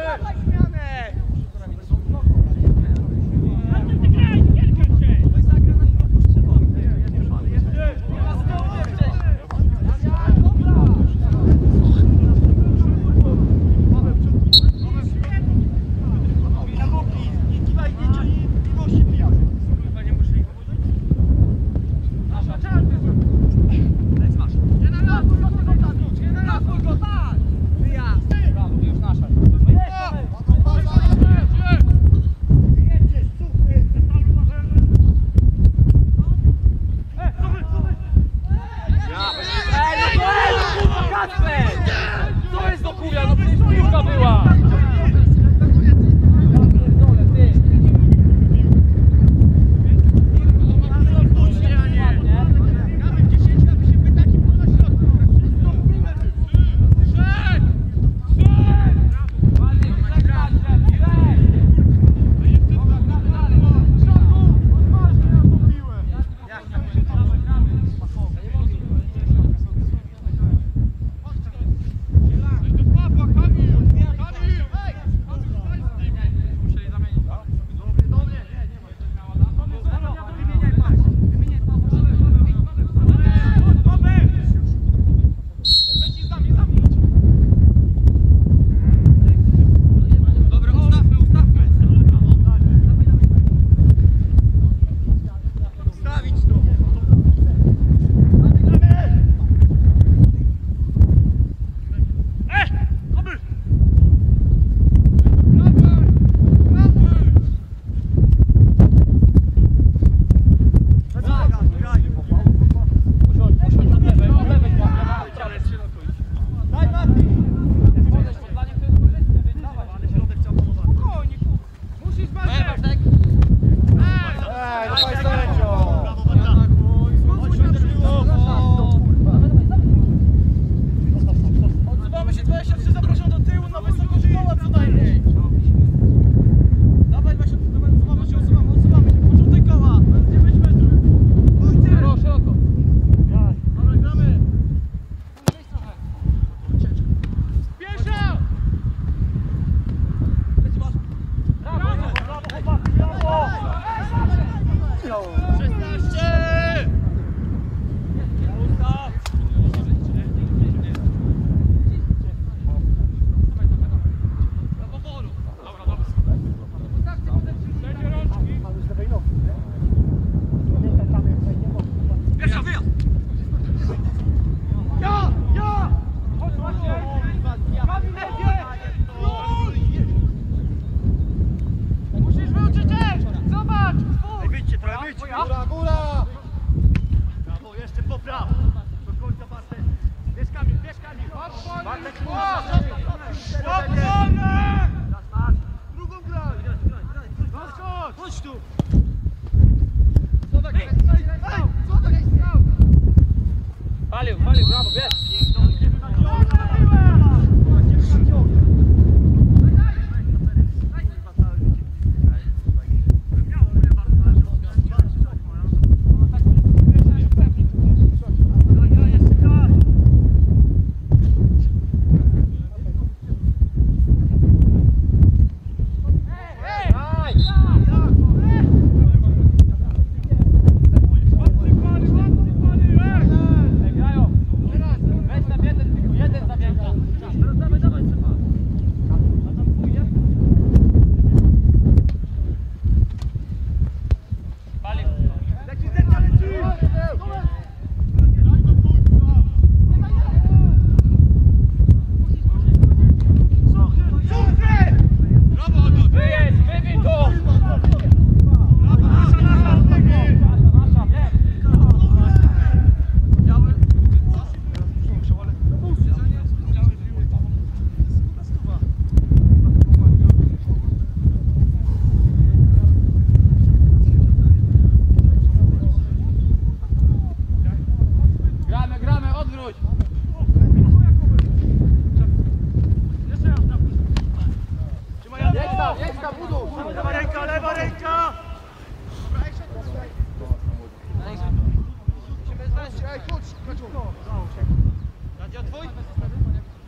Co jest do chuja? No przecież piłka była! Góra, góra! Brawo, jeszcze po prawo. Do końca Bartek. Bierz Kamil, bierz Kamil. Bartek, drugą graj. Chodź tu. Palił, palił, brawo, wiesz! Lewa ręka, lewa ręka! Ej, chodź, chodź. Radia twój?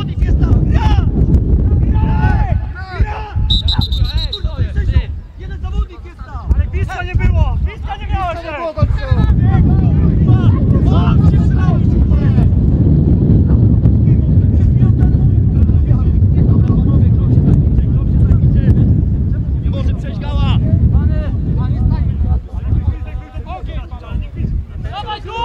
zawodnik jest tam! Gra! Gra! Gra! Jeden zawodnik jest tam! Ale bliska nie było! Bliska nie miałeś! Nie było gościu! Nie może przejść gała! Dawaj tu!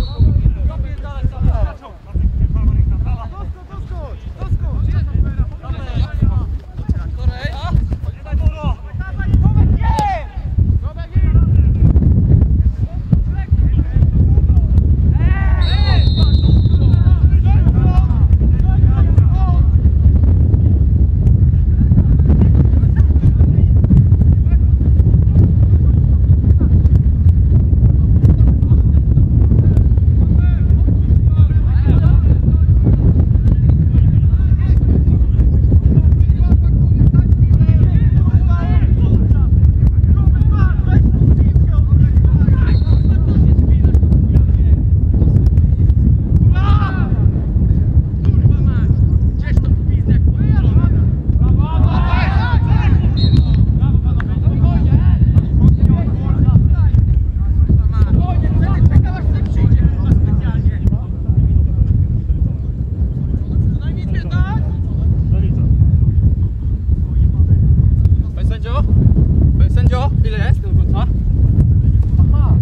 Panie sędzio? Panie sędzio? Ile jest ten rzut, a? Aha.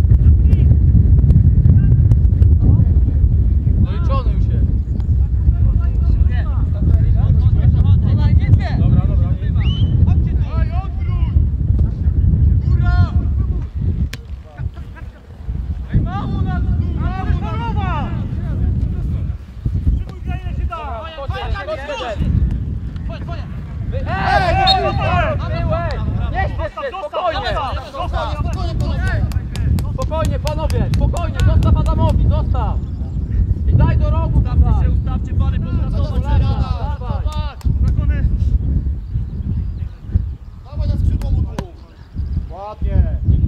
Doliczony już jest. Dobra, dobra. Spokojnie panowie, spokojnie, zostaw Adamowi, zostaw! I daj do rogu tutaj! Ustawcie pany, popracować! Dawaj! Dawaj na skrzydło mu tu! Ładnie!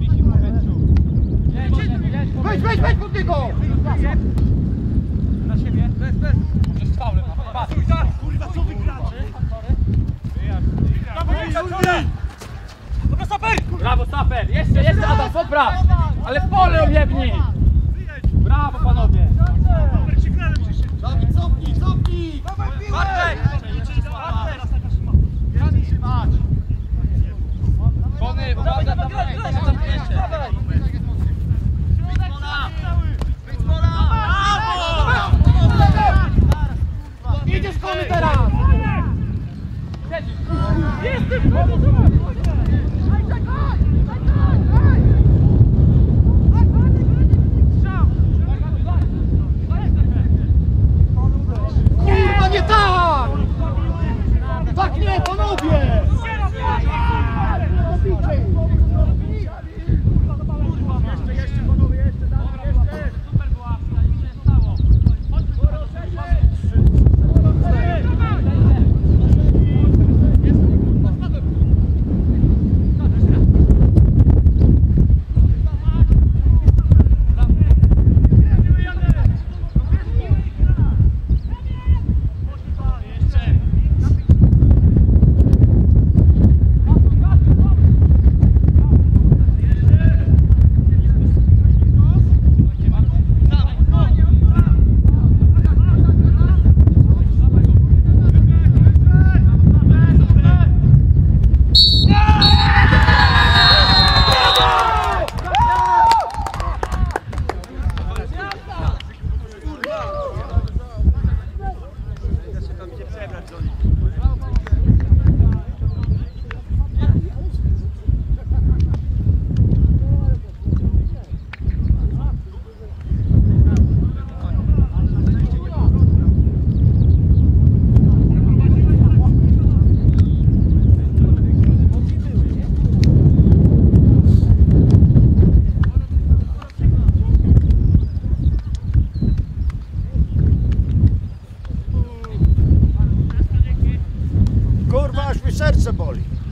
Weź, weź, weź pod niego! Na siebie, bez, bez! Przez faulem, patrz! Kurwa, co wy gracie? Dobra, saper! Brawo Saper! Jeszcze, jeszcze Adam, popraw! Ale w pole objebnij! Brawo panowie! Dawid, cofnij, cofnij! Bartek! Bony, uwaga, dawaj! Idziesz kony teraz! Jestem w Kurwa, nie tak! Tak nie, panowie! Jeszcze, jeszcze panowie, jeszcze, dawaj, jeszcze! Super była, nie stało! Kurwa, aż mi serce boli.